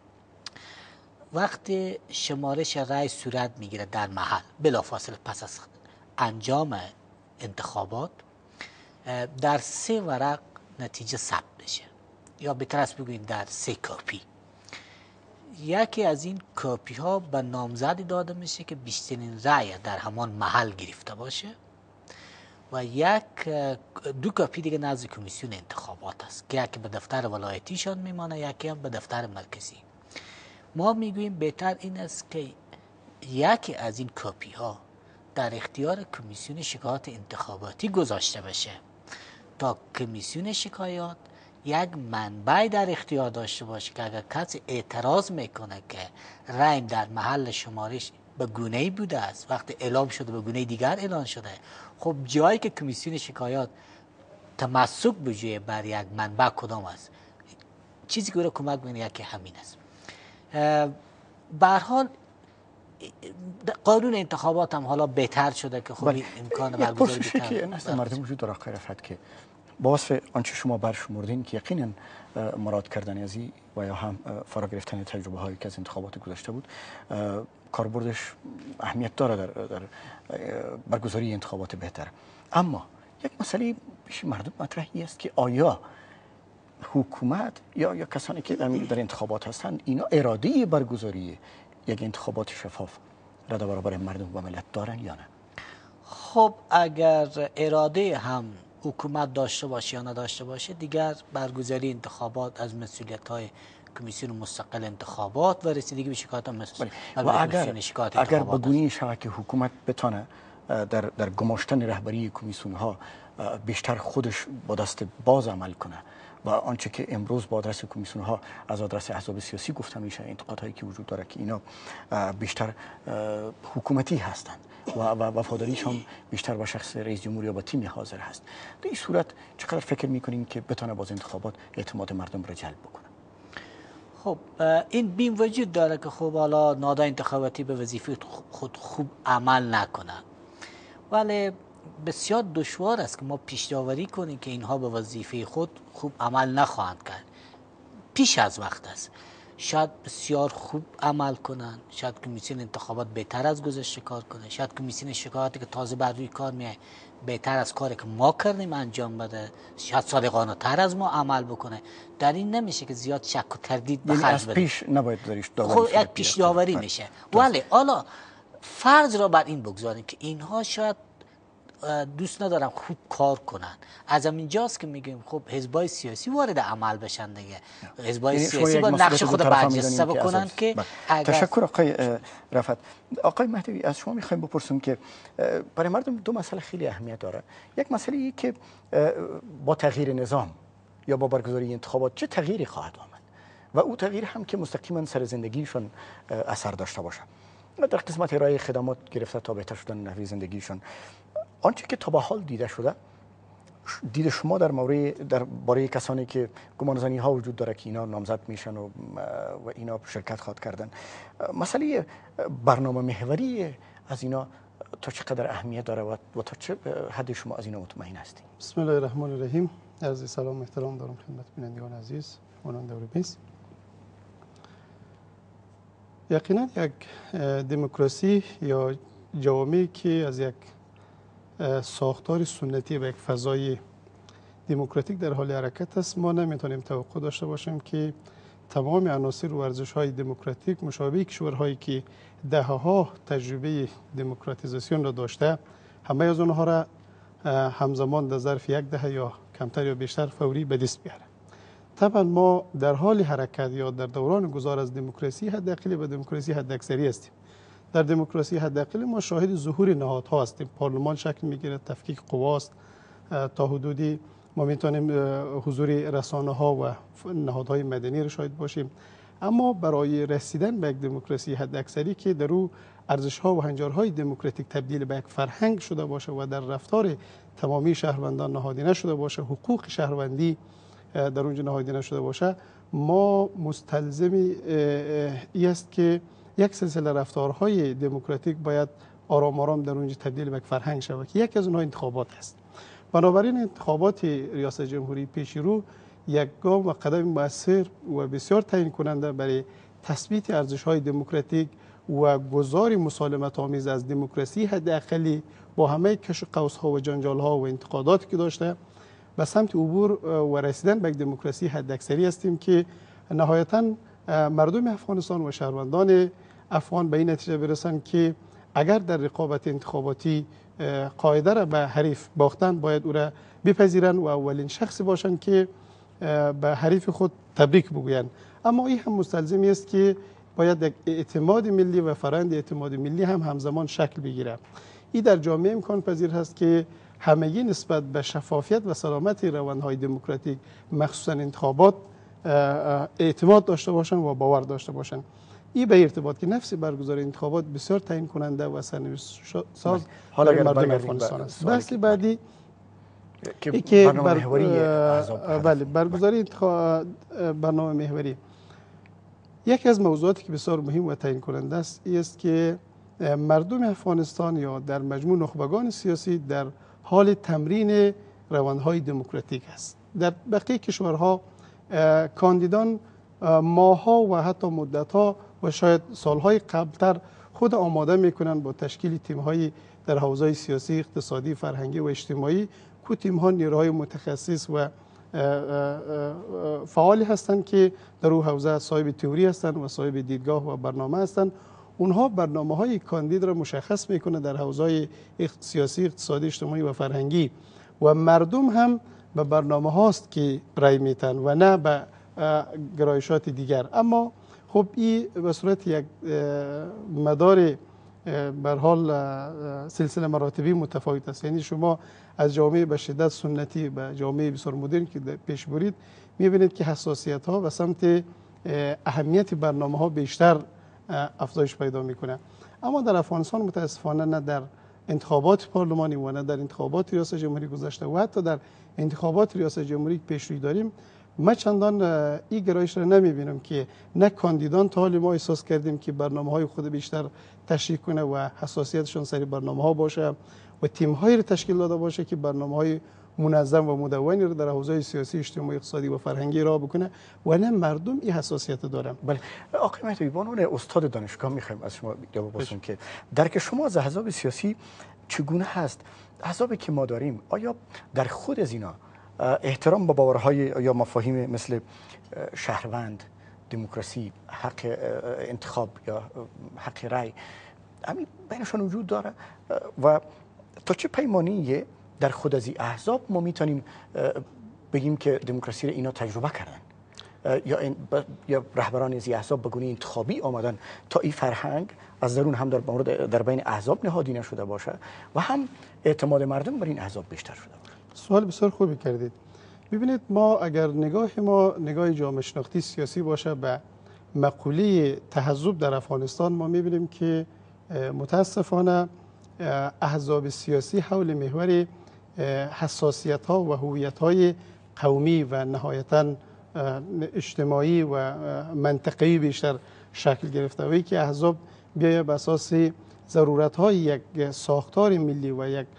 وقتی شمارش رای صورت میگیره در محل بلافاصله پس از انجام انتخابات در 3 ورق نتیجه ثبت بشه، یا بهتر است بگوییم در 3 کاپی. یکی از این کاپی ها به نامزدی داده میشه که بیشترین رای در همان محل گرفته باشه و 2 کاپی دیگه نزد کمیسیون انتخابات است که یکی به دفتر ولایتیشان میمانه، یکی هم به دفتر مرکزی. ما میگوییم بهتر این است که یکی از این کاپی ها در اختیار کمیسیون شکایات انتخاباتی گذاشته بشه تا کمیسیون شکایات یک منبع در اختیار داشته باشه که اگر کسی اعتراض میکنه که رای در محل شمارش به گونه‌ای بوده است، وقتی اعلام شده به گونه دیگر اعلان شده، خب جایی که کمیسیون شکایات تمسک بجویه بر یک منبع کدام است، چیزی که او را کمک میکنه یکی همین است. به هر حال قانون انتخابات هم حالا بهتر شده که خب این امکان برگزاری که نسل مردم وجود داره آقای رفت که با وصف آنچه شما برشمردین که یقینا مراد کردن از این و یا هم فرا گرفتن تجربه هایی که از انتخابات گذشته بود کاربردش اهمیت داره در برگزاری انتخابات بهتر. اما یک مسئله پیش مردم مطرحی است که آیا حکومت یا کسانی که در انتخابات هستند اینا اراده برگزاری یک انتخابات شفاف را در برابر مردم و ملت دارن یا نه؟ خب اگر اراده هم حکومت داشته باشه یا نداشته باشه دیگر برگزاری انتخابات از مسئولیت‌های کمیسیون مستقل انتخابات و رسیدگی به شکایات و اگر بگونی شود که حکومت بتانه در گماشتن رهبری کمیسیون ها بیشتر خودش با دست باز عمل کنه و آنچه که امروز با آدرس کمیسیون ها از آدرس احزاب سیاسی گفته میشه انتقادهایی که وجود داره که اینا بیشتر حکومتی هستند و وفاداریش هم بیشتر با شخص رئیس جمهور یا با تیم حاضر هست، در این صورت چقدر فکر میکنین که بتونه باز انتخابات اعتماد مردم را جلب بکنه؟ خب این بیم وجود داره که خب حالا نهادهای انتخاباتی به وظیفه خود خوب عمل نکنن، ولی بسیار دشوار است که ما پیش‌داوری کنیم که اینها به وظیفه خود خوب عمل نخواهند کرد. پیش از وقت است. شاید بسیار خوب عمل کنن، شاید کمیسیون انتخابات بهتر از گذشته کار کنه، شاید کمیسیون شکایاتی که تازه بر روی کار میاد بهتر از کاری که ما کردیم انجام بده، شاید صادقانه تر از ما عمل بکنه. در این نمیشه که زیاد شک و تردید به خرج بدیم. پیش نباید داریش داوری یک پیش داوری میشه. ولی حالا فرض را بر این بگذاریم که اینها شاید دوست ندارم خوب کار کنن، از اینجاست که میگیم خب حزبای سیاسی وارد عمل بشن دیگه. حزبای سیاسی با نقش خود برجسته بکنن که تشکر آقای رفت. آقای مهدوی از شما میخوایم بپرسیم که برای مردم دو مسئله خیلی اهمیت داره. یک مسئله ای که با تغییر نظام یا با برگزاری انتخابات چه تغییری خواهد آمد و او تغییر هم که مستقیما سر زندگیشون اثر داشته باشه در قسمت ارائه خدمات گرفته تا بهتر شدن نحوه زندگیشون. آنچه که تا به حال دیده شده، دید شما در باره کسانی که گمانزنی ها وجود داره که اینا نامزد میشن و اینا شرکت خواهد کردن، مسئله برنامه محوری از اینا تا چقدر اهمیت داره و تا چه حد شما از اینا مطمئن هستید؟ بسم الله الرحمن الرحیم. عرض سلام و احترام دارم خدمت بینندگان عزیز مانند دور میز. یقینا یک دموکراسی یا جامعه‌ای که از یک ساختار سنتی و یک فضای دموکراتیک در حال حرکت است، ما نمیتونیم توقع داشته باشیم که تمام عناصر و ارزش‌های دموکراتیک مشابه کشورهایی که دهه‌ها تجربه دموکراتیزاسیون را داشته همه از اونها را همزمان در ظرف یک دهه یا کمتر یا بیشتر فوری به دست بیاره. طبعا ما در حال حرکت یا در دوران گذار از دموکراسی حداقل به دموکراسی حداکثری هستیم. در دموکراسی حداقل ما شاهد ظهور نهادها هستیم. پارلمان شکل میگیره، تفکیک قواست، تا حدودی ما میتونیم حضور رسانه ها و نهادهای مدنی را شاهد باشیم. اما برای رسیدن به یک دموکراسی حداکثری که در او ارزش ها و هنجارهای دموکراتیک تبدیل به یک فرهنگ شده باشه و در رفتار تمامی شهروندان نهادینه شده باشه، حقوق شهروندی در اونجا نهادینه شده باشه، ما مستلزمی است که یک سلسله رفتارهای دموکراتیک باید آرام آرام در اونجا تبدیل به یک فرهنگ شود که یکی از اونها انتخابات است. بنابراین انتخابات ریاست جمهوری پیش رو یک گام و قدم مؤثر و بسیار تعیین کننده برای تثبیت ارزش‌های دموکراتیک و گذار مسالمت آمیز از دموکراسی حداقلی با همه کش و قوس‌ها و جنجال‌ها و انتقاداتی که داشته به سمت عبور و رسیدن به یک دموکراسی حداکثری هستیم که نهایتاً مردم افغانستان و شهروندان افغان به این نتیجه برسند که اگر در رقابت انتخاباتی قاعده را به حریف باختن باید او را بپذیرند و اولین شخصی باشند که به حریف خود تبریک بگویند. اما این هم مستلزمی است که باید یک اعتماد ملی و فرآیند اعتماد ملی هم همزمان شکل بگیرد. این در جامعه امکان پذیر هست که همگی نسبت به شفافیت و سلامت روندهای دموکراتیک مخصوصا انتخابات اعتماد داشته باشند و باور داشته باشند. این به ارتباط که نفس برگزاری انتخابات بسیار تعیین کننده و سرنوشت ساز برای مردم افغانستان است. بحث بعدی که برگزاری برنامه محوری یکی از موضوعاتی که بسیار مهم و تعیین کننده است است که مردم افغانستان یا در مجموع نخبگان سیاسی در حال تمرین روندهای دموکراتیک است. در بقیه کشورها کاندیدان ماه‌ها و حتی مدت‌ها و شاید سالهای قبلتر خود آماده میکنن با تشکیل تیم‌های در حوزه سیاسی، اقتصادی، فرهنگی و اجتماعی که تیم‌ها نیروهای متخصص و فعالی هستند که در اون حوزه صاحب تئوری هستند و صاحب دیدگاه و برنامه هستند. اونها برنامه‌های کاندید را مشخص میکنه در حوزه سیاسی، اقتصادی، اجتماعی و فرهنگی و مردم هم به برنامه هاست که رای میتن و نه به گرایشات دیگر. اما خب این به صورت یک مدار بر حال سلسله مراتبی متفاوت است. یعنی شما از جامعه به شدت سنتی به جامعه بسیار مدرن که پیش برید میبینید که حساسیت ها به سمت اهمیت برنامه ها بیشتر افزایش پیدا میکنه. اما در افغانستان متاسفانه نه در انتخابات پارلمانی و نه در انتخابات ریاست جمهوری گذشته و حتی در انتخابات ریاست جمهوری پیش روی داریم ما چندان این گرایش را نمیبینم که نه کاندیدان تا حال ما احساس کردیم که برنامه های خود بیشتر تشریح کنه و حساسیتشون سری برنامه ها باشه و تیم هایی را تشکیل داده باشه که برنامه های منظم و مدونی را در حوزه سیاسی، اجتماعی، اقتصادی و فرهنگی را بکنه و نه مردم این حساسیت دارن. بله آقای مهدوی، به عنوان استاد دانشگاه میخوایم از شما جواب بپرسیم که درک شما از احزاب سیاسی چگونه هست؟ احزابی که ما داریم آیا در خود از اینا احترام به باورهای یا مفاهیم مثل شهروند، دموکراسی، حق انتخاب یا حق رأی همین بینشان وجود داره و تا چه پیمانی در خود از این احزاب ما میتونیم بگیم که دموکراسی رو اینا تجربه کردن یا رهبران از این احزاب به گونه انتخابی آمدن تا این فرهنگ از درون هم در بین احزاب نهادی نشده باشه و هم اعتماد مردم بر این احزاب بیشتر شده باشه. سوال بسیار خوبی کردید. ببینید ما اگر نگاه جامعه شناختی سیاسی باشه به مقوله تحزب در افغانستان ما میبینیم که متاسفانه احزاب سیاسی حول محور حساسیت ها و هویت های قومی و نهایتاً اجتماعی و منطقه‌ای بیشتر شکل گرفته و که احزاب بیاید به اساس ضرورت های یک ساختار ملی و یک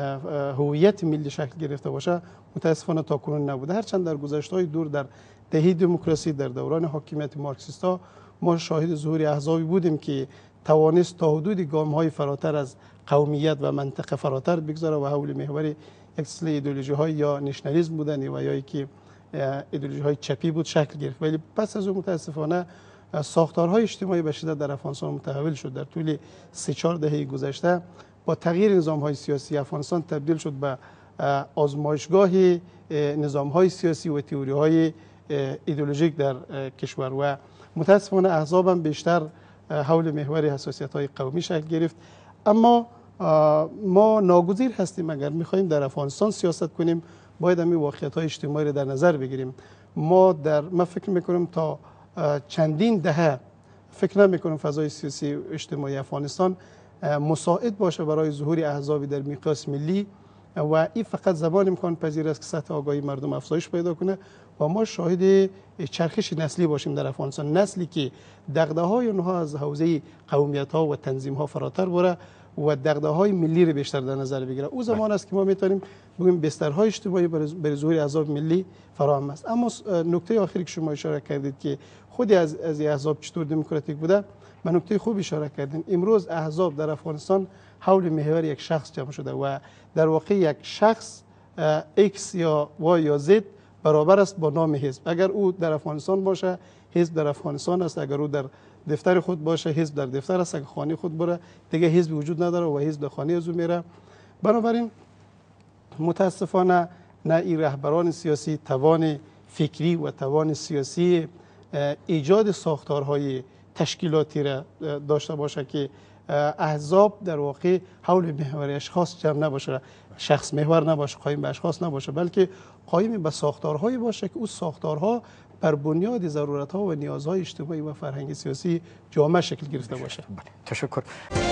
هویت ملی شکل گرفته باشه متاسفانه تاکنون نبوده. هرچند در گذشته‌های دور در دهه دموکراسی در دوران حاکمیت مارکسیستا ما شاهد ظهور احزابی بودیم که توانست تا حدود گام‌های فراتر از قومیت و منطقه فراتر بگذاره و حول محور یک سلسله ایدئولوژی‌های یا نشنالیسم بودن و یا که ایدئولوژی‌های چپی بود شکل گرفت. ولی پس از اون متاسفانه ساختارهای اجتماعی به شدت در افغانستان متحول شد. در طول 3-4 دهه گذشته با تغییر نظام‌های سیاسی افغانستان تبدیل شد به آزمایشگاه نظام‌های سیاسی و تئوری‌های ایدئولوژیک در کشور و متاسفانه احزاب هم بیشتر حول محور حساسیت‌های قومی شکل گرفت. اما ما ناگزیر هستیم اگر می‌خوایم در افغانستان سیاست کنیم باید همین واقعیت‌های اجتماعی را در نظر بگیریم. ما فکر می‌کنم تا چندین دهه فکر نمی‌کنم فضای سیاسی و اجتماعی افغانستان مساعد باشه برای ظهور احزابی در میقیاس ملی و این فقط زبان امکان پذیر است که سطح آگاهی مردم افزایش پیدا کنه و ما شاهد چرخش نسلی باشیم در افغانستان، نسلی که دغدغه‌های اونها از حوزه قومیت‌ها و تنظیم‌ها فراتر بره و دغدغه‌های ملی رو بیشتر در نظر بگیره. او زمان است که ما میتونیم بگیم بسترهای اجتماعی برای ظهور احزاب ملی فراهم است. اما نکته آخری که شما اشاره کردید که خودی از احزاب چطور دموکراتیک بوده، به نکته خوب اشاره کردین. امروز احزاب در افغانستان حول محور یک شخص جمع شده و در واقع یک شخص X یا Y یا Z برابر است با نام حزب. اگر او در افغانستان باشه حزب در افغانستان است، اگر او در دفتر خود باشه حزب در دفتر است، اگر خانه خود بره دیگه حزب وجود نداره و حزب در خانه از او میره. بنابراین متاسفانه نه این رهبران سیاسی توان فکری و توان سیاسی ایجاد ساختارهای تشکیلاتی را داشته باشه که احزاب در واقع حول محور اشخاص جمع نباشه، شخص محور نباشه، قایم به اشخاص نباشه، بلکه قایم به ساختارهایی باشه که اون ساختارها بر بنیاد ضرورت‌ها و نیازهای اجتماعی و فرهنگی سیاسی جامعه شکل گرفته باشه. تشکر.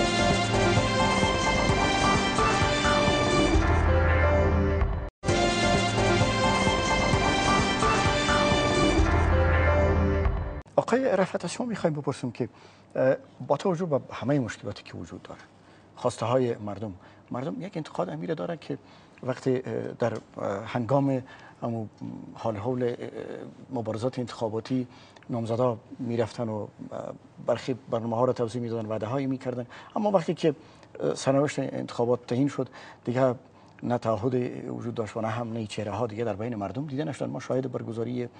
آقای رفت از شما میخوایم بپرسیم که با توجه به همه مشکلاتی که وجود داره، خواسته های مردم یک انتقاد امیر داره که وقتی در هنگام حول مبارزات انتخاباتی نامزدا میرفتن و برخی برنامه ها را توضیح میدادن، وعده هایی میکردن، اما وقتی که سرنوشت انتخابات تعیین شد دیگه نه تعهد وجود داشت و نه هم نه چهره ها دیگه در بین مردم دیده نشدن. ما شاهد برگزاری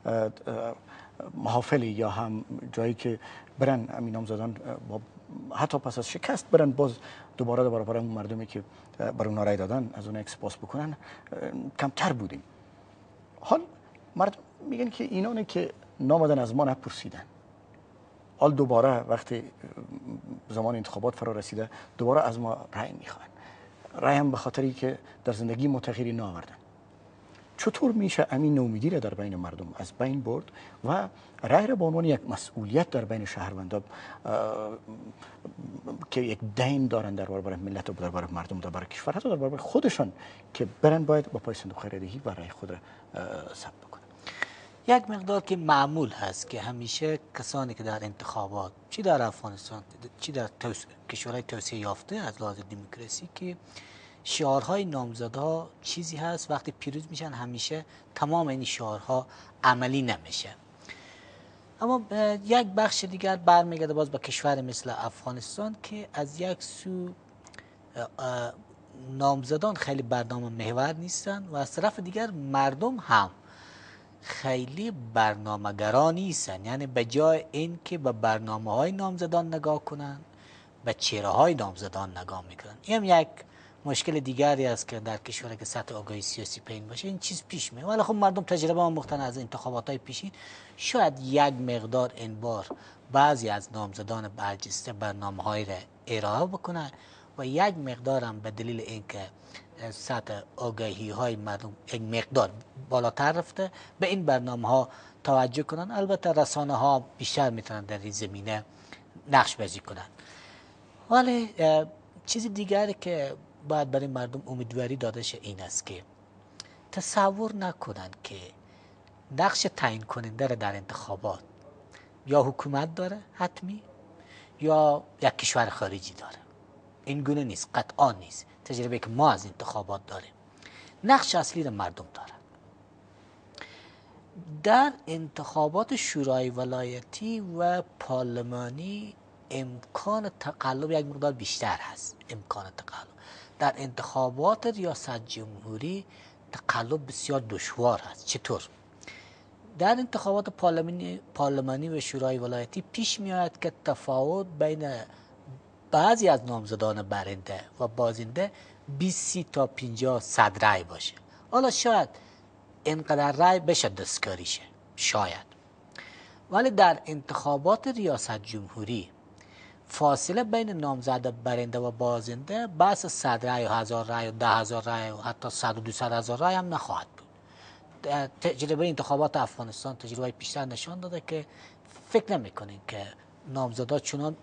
محافلی یا هم جایی که برن امین نامزدان حتی پس از شکست برن باز دوباره برابر اون مردمی که بر اون رای دادن از اون اکسپاس بکنن کمتر بودیم. حال مردم میگن که اینانی که نامدن از ما نپرسیدن، حال دوباره وقتی زمان انتخابات فرا رسیده دوباره از ما رای میخوان، رای هم به خاطری که در زندگی ما تغییری نآوردن. چطور میشه امین نومیدی را در بین مردم از بین برد و رای را به عنوان یک مسئولیت در بین شهروندان که یک دین دارن در برابر ملت و در برابر مردم و در برابر کشور، حتی در برابر خودشان که برن باید با پای صندوق رای دهی و رای خود را ثبت بکنن؟ یک مقدار که معمول هست که همیشه کسانی که در انتخابات چی در افغانستان چی در کشورهای توسعه یافته از لحاظ دموکراسی که شعارهای نامزدها چیزی هست وقتی پیروز میشن همیشه تمام این شعارها عملی نمیشه. اما یک بخش دیگر برمیگرده باز به کشور مثل افغانستان که از یک سو نامزدان خیلی برنامه محور نیستن و از طرف دیگر مردم هم خیلی برنامه‌گرا نیستن، یعنی به جای این که به برنامه‌های نامزدان نگاه کنن به چهره‌های نامزدان نگاه میکنن. این هم یک مشکل دیگری است که در کشوری که سطح آگاهی سیاسی پایین باشه این چیز پیش میاد. ولی خب مردم تجربه آموختن از انتخابات‌های پیشین، شاید یک مقدار این بار بعضی از نامزدان برجسته برنامه‌های را ارائه بکنن و یک مقدار هم به دلیل اینکه سطح آگاهی های مردم یک مقدار بالاتر رفته به این برنامه ها توجه کنن. البته رسانه ها بیشتر میتونن در این زمینه نقش بازی کنن. ولی چیز دیگری که باید برای مردم امیدواری داده شه این است که تصور نکنن که نقش تعیین کننده را در انتخابات یا حکومت داره حتمی یا یک کشور خارجی داره. این گونه نیست، قطعا نیست. تجربه که ما از انتخابات داریم نقش اصلی را مردم داره. در انتخابات شورای ولایتی و پارلمانی امکان تقلب یک مقدار بیشتر هست. امکان تقلب در انتخابات ریاست جمهوری تقلب بسیار دشوار هست. چطور؟ در انتخابات پارلمانی و شورای ولایتی پیش میاد که تفاوت بین بعضی از نامزدان برنده و بازنده 20 تا 50 صد رای باشه. حالا شاید اینقدر رای بشه دستکاری شه، شاید. ولی در انتخابات ریاست جمهوری فاصله بین نامزد برنده و بازنده بس 100 رای و 1000 رای و 10000 رای و حتی 100 و 200000 رای هم نخواهد بود. تجربه انتخابات افغانستان تجربه پیشتر نشان داده که فکر نمی‌کنین که نامزدها چنان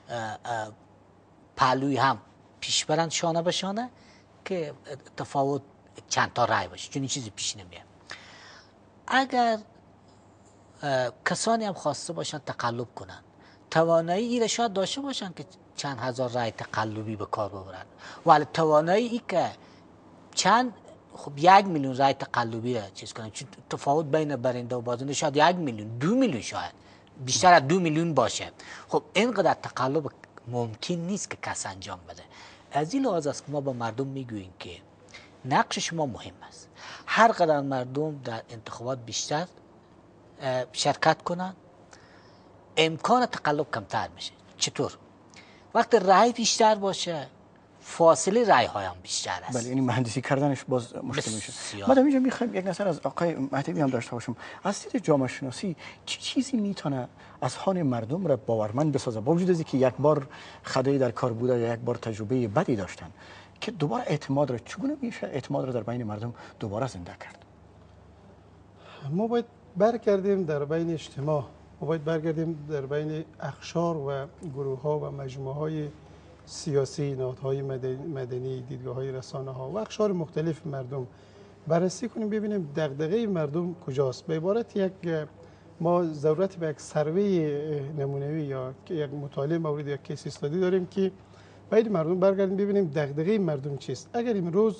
پهلوی هم پیش برند شانه به شانه که تفاوت چند تا رای باشه، چون این چیزی پیش نمیاد. اگر کسانی هم خواسته باشن تقلب کنن، توانایی ای را شاید داشته باشن که چند هزار رای تقلبی به کار ببرن، ولی توانایی ای که خب 1 میلیون رای تقلبی را چیز کنن، چون تفاوت بین برنده و بازنده شاید 1 میلیون 2 میلیون شاید بیشتر از 2 میلیون باشه. خب اینقدر تقلب ممکن نیست که کس انجام بده. از این لحاظ است که ما به مردم میگوییم که نقش شما مهم است. هر قدر مردم در انتخابات بیشتر شرکت کنن امکان تقلب کمتر میشه. چطور؟ وقتی رای بیشتر باشه فاصله رای های هم بیشتر است. بله، این مهندسی کردنش باز مشکل میشه. من اینجا میخوایم یک نظر از آقای مهدوی هم داشته باشم. از دید جامعه شناسی چه چیزی میتونه اذهان مردم را باورمند بسازه با وجود از اینکه یک بار خدایی در کار بوده یا یک بار تجربه بدی داشتن، که دوباره اعتماد را چگونه میشه اعتماد را در بین مردم دوباره زنده کرد؟ ما باید برگردیم در بین اجتماع، ما باید برگردیم در بین اقشار و گروه ها و مجموعه های سیاسی، نهادهای مدنی، دیدگاه های رسانه ها و اقشار مختلف مردم بررسی کنیم، ببینیم دغدغه مردم کجاست. به عبارت ما ضرورت به یک سروی نمونه‌ای یا یک مطالعه مورد یا کیس استادی داریم که باید مردم برگردیم ببینیم دغدغه مردم چیست. اگر امروز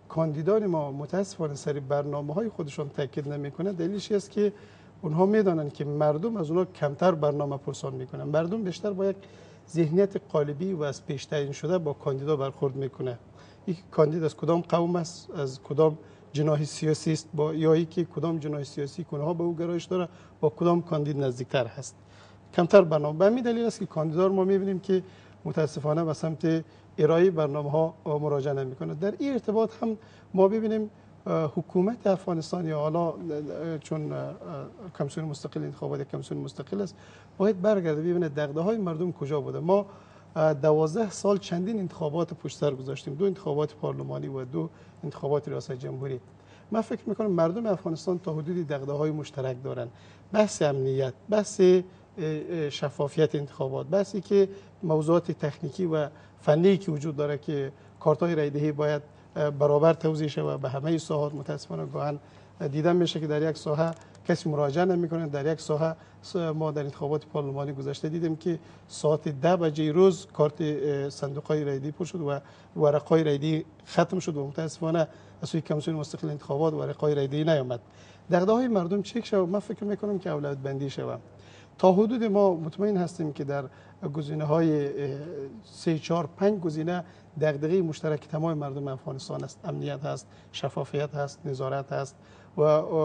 کاندیدان ما متاسفانه سر برنامه‌های خودشان تاکید نمی‌کنند. دلیلش است که اونها میدانند که مردم از اونها کمتر برنامه پرسان میکنن. مردم بیشتر با یک ذهنیت قالبی و از پیش تعیین شده با کاندیدا برخورد میکنه. یک کاندید از کدام قوم است، از کدام جناح سیاسی است، با یا اینکه کدام جناح سیاسی کنها به او گرایش داره، با کدام کاندید نزدیکتر هست. کمتر برنامه. به همین دلیل است که کاندیدا ما میبینیم که متاسفانه به سمت ارائه برنامه‌ها مراجعه نمیکنه. در این ارتباط هم ما ببینیم حکومت افغانستان یا حالا چون کمیسیون مستقل انتخابات یک کمیسیون مستقل است، باید برگرده ببینه دغدغه‌های مردم کجا بوده. ما 12 سال چندین انتخابات پشت سر گذاشتیم، 2 انتخابات پارلمانی و 2 انتخابات ریاست جمهوری. من فکر میکنم مردم افغانستان تا حدودی دغدغه‌های مشترک دارن. بحث امنیت، بحث شفافیت انتخابات، بحثی که موضوعات تکنیکی و فنی که وجود داره که کارت‌های رایدهی باید برابر توزیع شود به همه ساحات. متاسفانه گاهن دیدن میشه که در یک ساحه کسی مراجعه نمیکنه، در یک ساحه ما در انتخابات پارلمانی گذشته دیدیم که ساعت 10 بجه روز کارت صندوق‌های رایدهی پر شد و ورق‌های رایدهی ختم شد و متاسفانه از سوی کمیسیون مستقل انتخابات ورق‌های رایدهی نیامد. دغدغه‌های مردم چک شود. من فکر میکنم که اولویت بندی شود. تا حدود ما مطمئن هستیم که در گزینه‌های 3 4 5 گزینه دغدغه مشترک تمام مردم افغانستان است. امنیت هست، شفافیت هست، نظارت هست و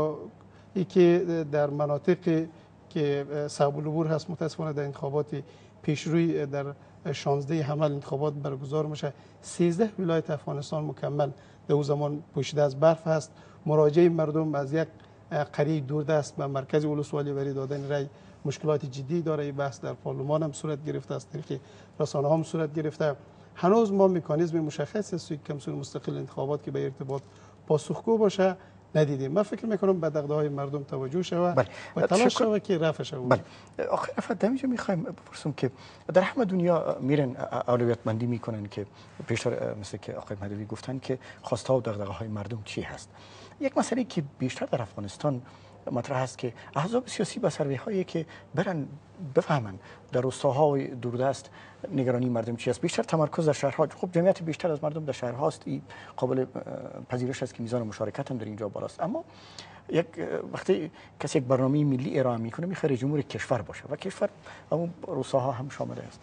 ای که در مناطق که صعب العبور هست. متاسفانه در انتخابات پیشروی در 16 حمل انتخابات برگزار میشه. 13 ولایت افغانستان مکمل در اون زمان پوشیده از برف هست. مراجعه مردم از یک قریه دوردست به مرکز ولسوالی برای دادن رای مشکلات جدی داره. این بحث در پارلمان هم صورت گرفته است، در رسانه هم صورت گرفته. هنوز ما مکانیزم مشخص از کمیسیون مستقل انتخابات که به ارتباط پاسخگو باشه ندیدیم. من فکر میکنم به دغدغه‌های مردم توجه شود و تلاش شود که رفع شود. بله. آخر رفت دمیجا میخوایم بپرسم که در همه دنیا میرن اولویت بندی میکنن که بیشتر مثل که آقای مهدوی گفتن که خواسته و دغدغه‌های مردم چی هست. یک مسئله که بیشتر در افغانستان مطرح است که احزاب سیاسی با سروی هایی که برن بفهمن در روستاهای دوردست نگرانی مردم چی است، بیشتر تمرکز در شهرها. خب جمعیت بیشتر از مردم در شهرهاست، این قابل پذیرش است که میزان مشارکت هم در اینجا بالاست. اما یک وقتی کسی یک برنامه ملی ارائه میکنه میخواد جمهور کشور باشه و کشور اون روستاها هم شامل است.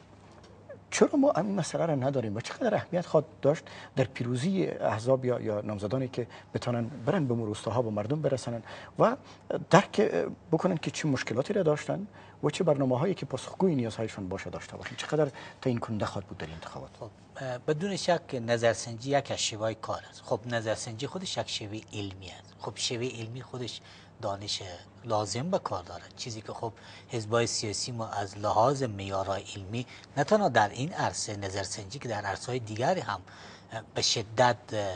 چرا ما این مسئله را نداریم و چقدر اهمیت خواهد داشت در پیروزی احزاب یا نامزدانی که بتونن برن به روستاها به مردم برسنن و درک بکنن که چه مشکلاتی را داشتن و چه برنامه‌هایی که پاسخگوی نیازهایشان باشه داشته باشن. چقدر تعیین کننده خواهد بود در این انتخابات؟ خب بدون شک نظرسنجی یک از شیوه‌های کار است. خب نظرسنجی خودش یک شیوه علمی است. خب شیوه علمی خودش دانش لازم به کار دارد، چیزی که خب حزب‌های سیاسی ما از لحاظ معیارهای علمی نه تنها در این عرصه نظرسنجی که در عرصه‌های دیگری هم به شدت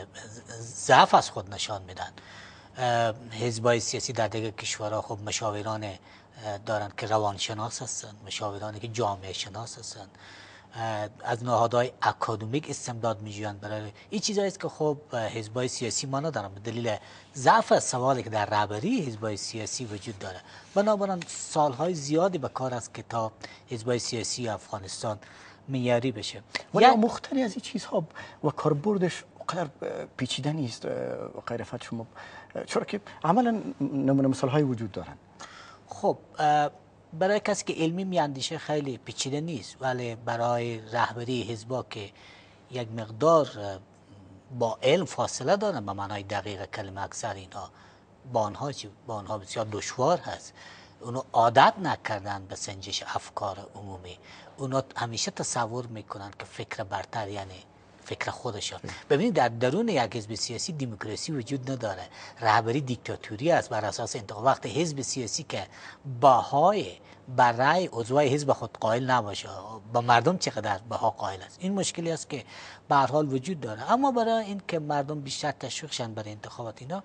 ضعف از خود نشان میدن. حزب‌های سیاسی در دیگر کشورها خب مشاوران دارند که روانشناس هستند، مشاورانی که جامعه شناس هستند، از نهادهای اکادمیک استمداد می‌جویند برای این چیزایی است که خب حزب‌های سیاسی ما ندارن به دلیل ضعف سوالی که در رهبری حزب‌های سیاسی وجود داره. بنابراین سال‌های زیادی به کار است که تا حزب‌های سیاسی افغانستان معیاری بشه. ولی مختلف از این چیزها و کاربردش قدر پیچیده نیست آقای رفت شما، چرا که عملا نمونه مثال‌های وجود دارن. خب برای کسی که علمی میاندیشه خیلی پیچیده نیست، ولی برای رهبری حزبا که یک مقدار با علم فاصله دارن به معنای دقیق کلمه، اکثر اینها با آنها بسیار دشوار هست. اونو عادت نکردن به سنجش افکار عمومی. اونو همیشه تصور میکنن که فکر برتر یعنی فکر خودشان. ببینید در درون یک حزب سیاسی دموکراسی وجود نداره، رهبری دیکتاتوری است بر اساس انتخاب. وقتی حزب سیاسی که بهای بر رأی عضوای حزب خود قائل نباشه، با مردم چقدر بها قائل است، این مشکلی است که به هر حال وجود داره. اما برای این که مردم بیشتر تشویق شن برای انتخابات، اینا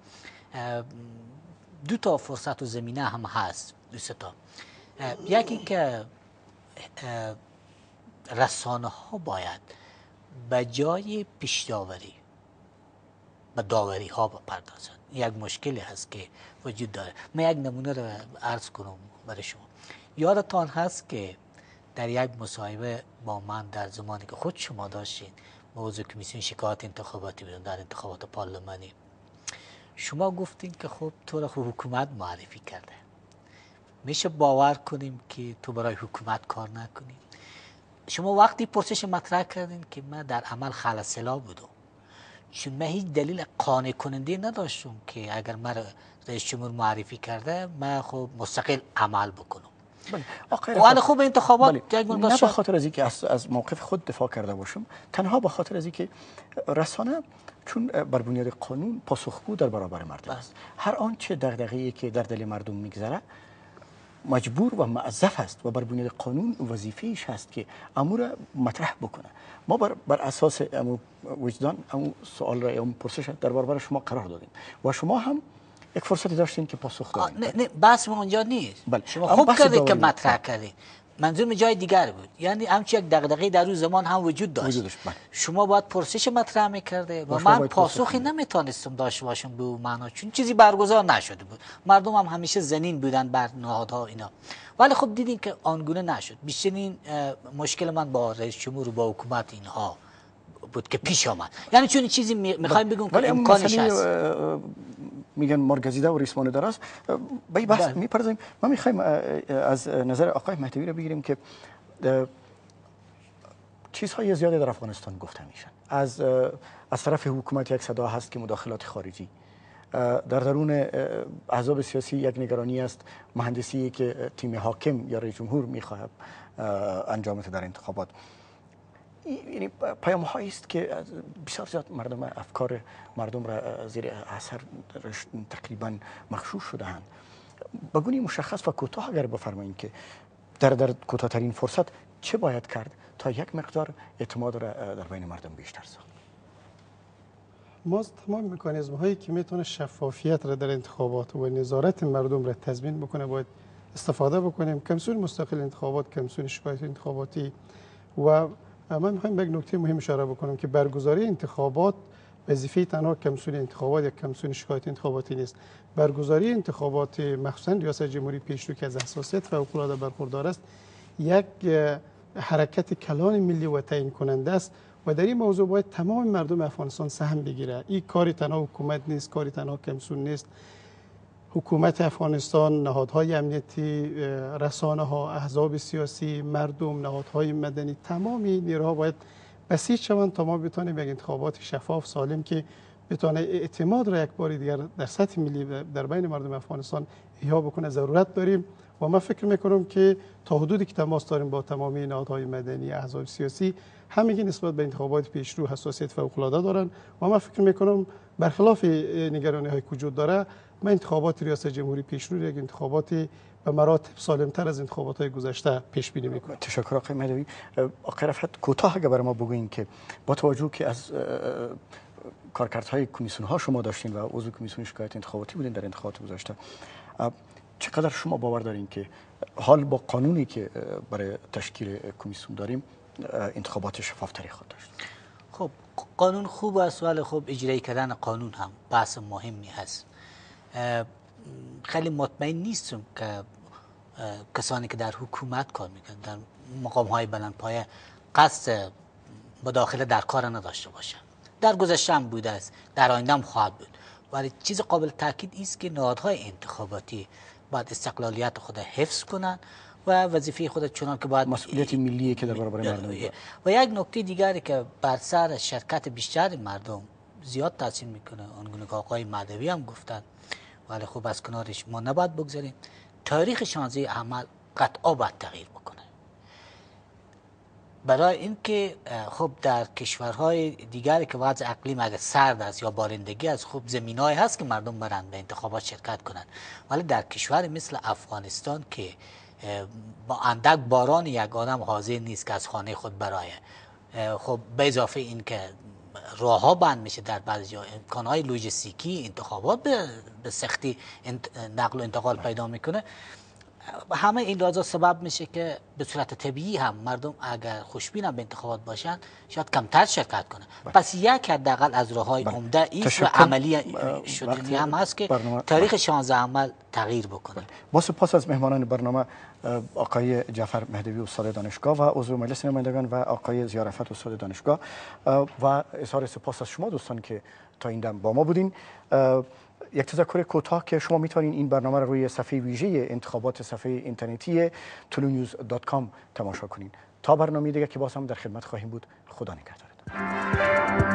دو تا فرصت و زمینه هم هست، دو تا. یکی که رسانه ها باید به جای پیش داوری به داوری ها بپردازند. یک مشکلی هست که وجود داره. من یک نمونه رو عرض کنم برای شما. یادتان هست که در یک مصاحبه با من در زمانی که خود شما داشتین موضوع کمیسیون شکایت انتخاباتی بودم در انتخابات پارلمانی. شما گفتین که خب تو را خب حکومت معرفی کرده، میشه باور کنیم که تو برای حکومت کار نکنی؟ شما وقتی پرسش مطرح کردین که من در عمل خلصلا بودم، چون من هیچ دلیل قانع کننده نداشتم که اگر من رئیس جمهور معرفی کرده من خب مستقل عمل بکنم. ولی خب انتخابات نه به خاطر از اینکه از موقف خود دفاع کرده باشم، تنها به خاطر از اینکه رسانه چون بر بنیاد قانون پاسخگو در برابر مردم است. هر آنچه دغدغه‌ای که در دل مردم میگذره مجبور و معذف است و بر بنیاد قانون وظیفه‌اش هست که امور مطرح بکنه. ما بر اساس وجدان سوال را پرسش در برابر شما قرار دادیم و شما هم یک فرصتی داشتین که پاسخ دادید. نه بحث ما اونجا نیست. بله. شما خوب کردید که مطرح کردید. منظور جای دیگر بود، یعنی همچی یک دغدغه در اون زمان هم وجود داشت. شما باید پرسش مطرح می‌کرده و من پاسخی نمیتونستم داشته باشم به اون معنا، چون چیزی برگزار نشده بود. مردم هم همیشه زنین بودن بر نهادها اینا. ولی خب دیدین که آنگونه نشد. بیشترین مشکل من با رئیس جمهور و با حکومت اینها بود که پیش آمد. یعنی چون چیزی می‌خوایم بگم که امکانش هست. میگن مرگزیده و ریسمان دراست به بحث میپردازیم. ما میخوایم از نظر آقای مهدوی رو بگیریم که چیزهای زیادی در افغانستان گفته میشن. از طرف حکومت یک صدا هست که مداخلات خارجی، در درون احزاب سیاسی یک نگرانی است، مهندسی که تیم حاکم یا رئیس جمهور میخواهد انجام در انتخابات. یعنی پیام هایی است که بسیار زیاد افکار مردم را زیر اثر تقریبا مغشوش شده‌اند. بگونی مشخص و کوتاه اگر بفرمایید که در کوتاه‌ترین فرصت چه باید کرد تا یک مقدار اعتماد را در بین مردم بیشتر ساخت؟ ما از تمام مکانیزم هایی که میتونه شفافیت را در انتخابات و نظارت مردم را تضمین بکنه باید استفاده بکنیم. کمیسیون مستقل انتخابات، کمیسیون شکایت انتخاباتی و من میخوایم به یک نکته مهم اشاره بکنم که برگزاری انتخابات وظیفه تنها کمیسیون انتخابات یا کمیسیون شکایت انتخاباتی نیست. برگزاری انتخابات مخصوصا ریاست جمهوری پیشرو که از حساسیت فوق‌العاده برخوردار است، یک حرکت کلان ملی و تعیین کننده است و در این موضوع باید تمام مردم افغانستان سهم بگیره. این کاری تنها حکومت نیست، کاری تنها کمیسیون نیست. حکومت افغانستان، نهادهای امنیتی، رسانه ها، احزاب سیاسی، مردم، نهادهای مدنی، تمامی نیروها باید بسیج شوند تا ما بتونیم یک انتخابات شفاف سالم که بتونه اعتماد را یک بار دیگر در سطح ملی در بین مردم افغانستان احیا بکنه. ضرورت داریم و من فکر میکنم که تا حدودی که تماس داریم با تمامی نهادهای مدنی، احزاب سیاسی، همگی نسبت به انتخابات پیشرو حساسیت فوق‌العاده دارن و من فکر میکنم برخلاف نگرانی‌های وجود داره، من انتخابات ریاست جمهوری پیشرو یک انتخاباتی به مراتب سالمتر از انتخابات‌های گذشته پیش بینی میکنم. تشکر آقای مهدوی. آقای رفعت کوتاه اگه برای ما بگوین که با توجه که از کارکردهای کمیسیون ها شما داشتین و عضو کمیسیون شکایت انتخاباتی بودین در انتخابات گذشته، چقدر شما باور دارین که حال با قانونی که برای تشکیل کمیسیون داریم انتخابات شفافتری خواهد داشت؟ خب قانون خوب است ولی خب اجرایی کردن قانون هم بحث مهمی هست. خیلی مطمئن نیستم که کسانی که در حکومت کار میکنن در مقام های بلندپایه قصد مداخله در کار نداشته باشن. در گذشته هم بوده است، در آینده هم خواهد بود. ولی چیز قابل تاکید است که نهادهای انتخاباتی باید استقلالیت خود حفظ کنند و وظیفه خود چنان که باید مسئولیت ملی که در برابر مردم و یک نکته دیگری که بر سر شرکت بیشتر مردم زیاد تاثیر میکنه، آنگونه که آقای مهدوی هم گفتن ولی خب از کنارش ما نباید بگذاریم، تاریخ شانزه عمل قطعا باید تغییر بکنه. برای اینکه خب در کشورهای دیگری که وضع اقلیم اگر سرد است یا بارندگی است، خب زمینایی هست که مردم برند به انتخابات شرکت کنند، ولی در کشور مثل افغانستان که با اندک باران یک آدم حاضر نیست که از خانه خود برایه، خب به اضافه این که راه ها بند میشه در بعضی جا، امکانهای لوجستیکی انتخابات به سختی نقل و انتقال پیدا میکنه، همه این لحاظا سبب میشه که به صورت طبیعی هم مردم اگر خوشبین به انتخابات باشن شاید کمتر شرکت کنه. پس یک حداقل از راههای عمده ایست و عملی شدنی هم هست که تاریخ 16 عمل تغییر بکنه. با سپاس از مهمانان برنامه آقای جعفر مهدوی استاد دانشگاه و عضو مجلس نمایندگان و آقای ضیاء رفت استاد دانشگاه و اظهار سپاس از شما دوستان که تا این دم با ما بودین. یک تذکر کوتاه که شما میتونین این برنامه رو روی صفحه ویژه انتخابات صفحه اینترنتی TOLOnews.com تماشا کنین. تا برنامه دیگه که باز هم در خدمت خواهیم بود. خدا نگهدارتون.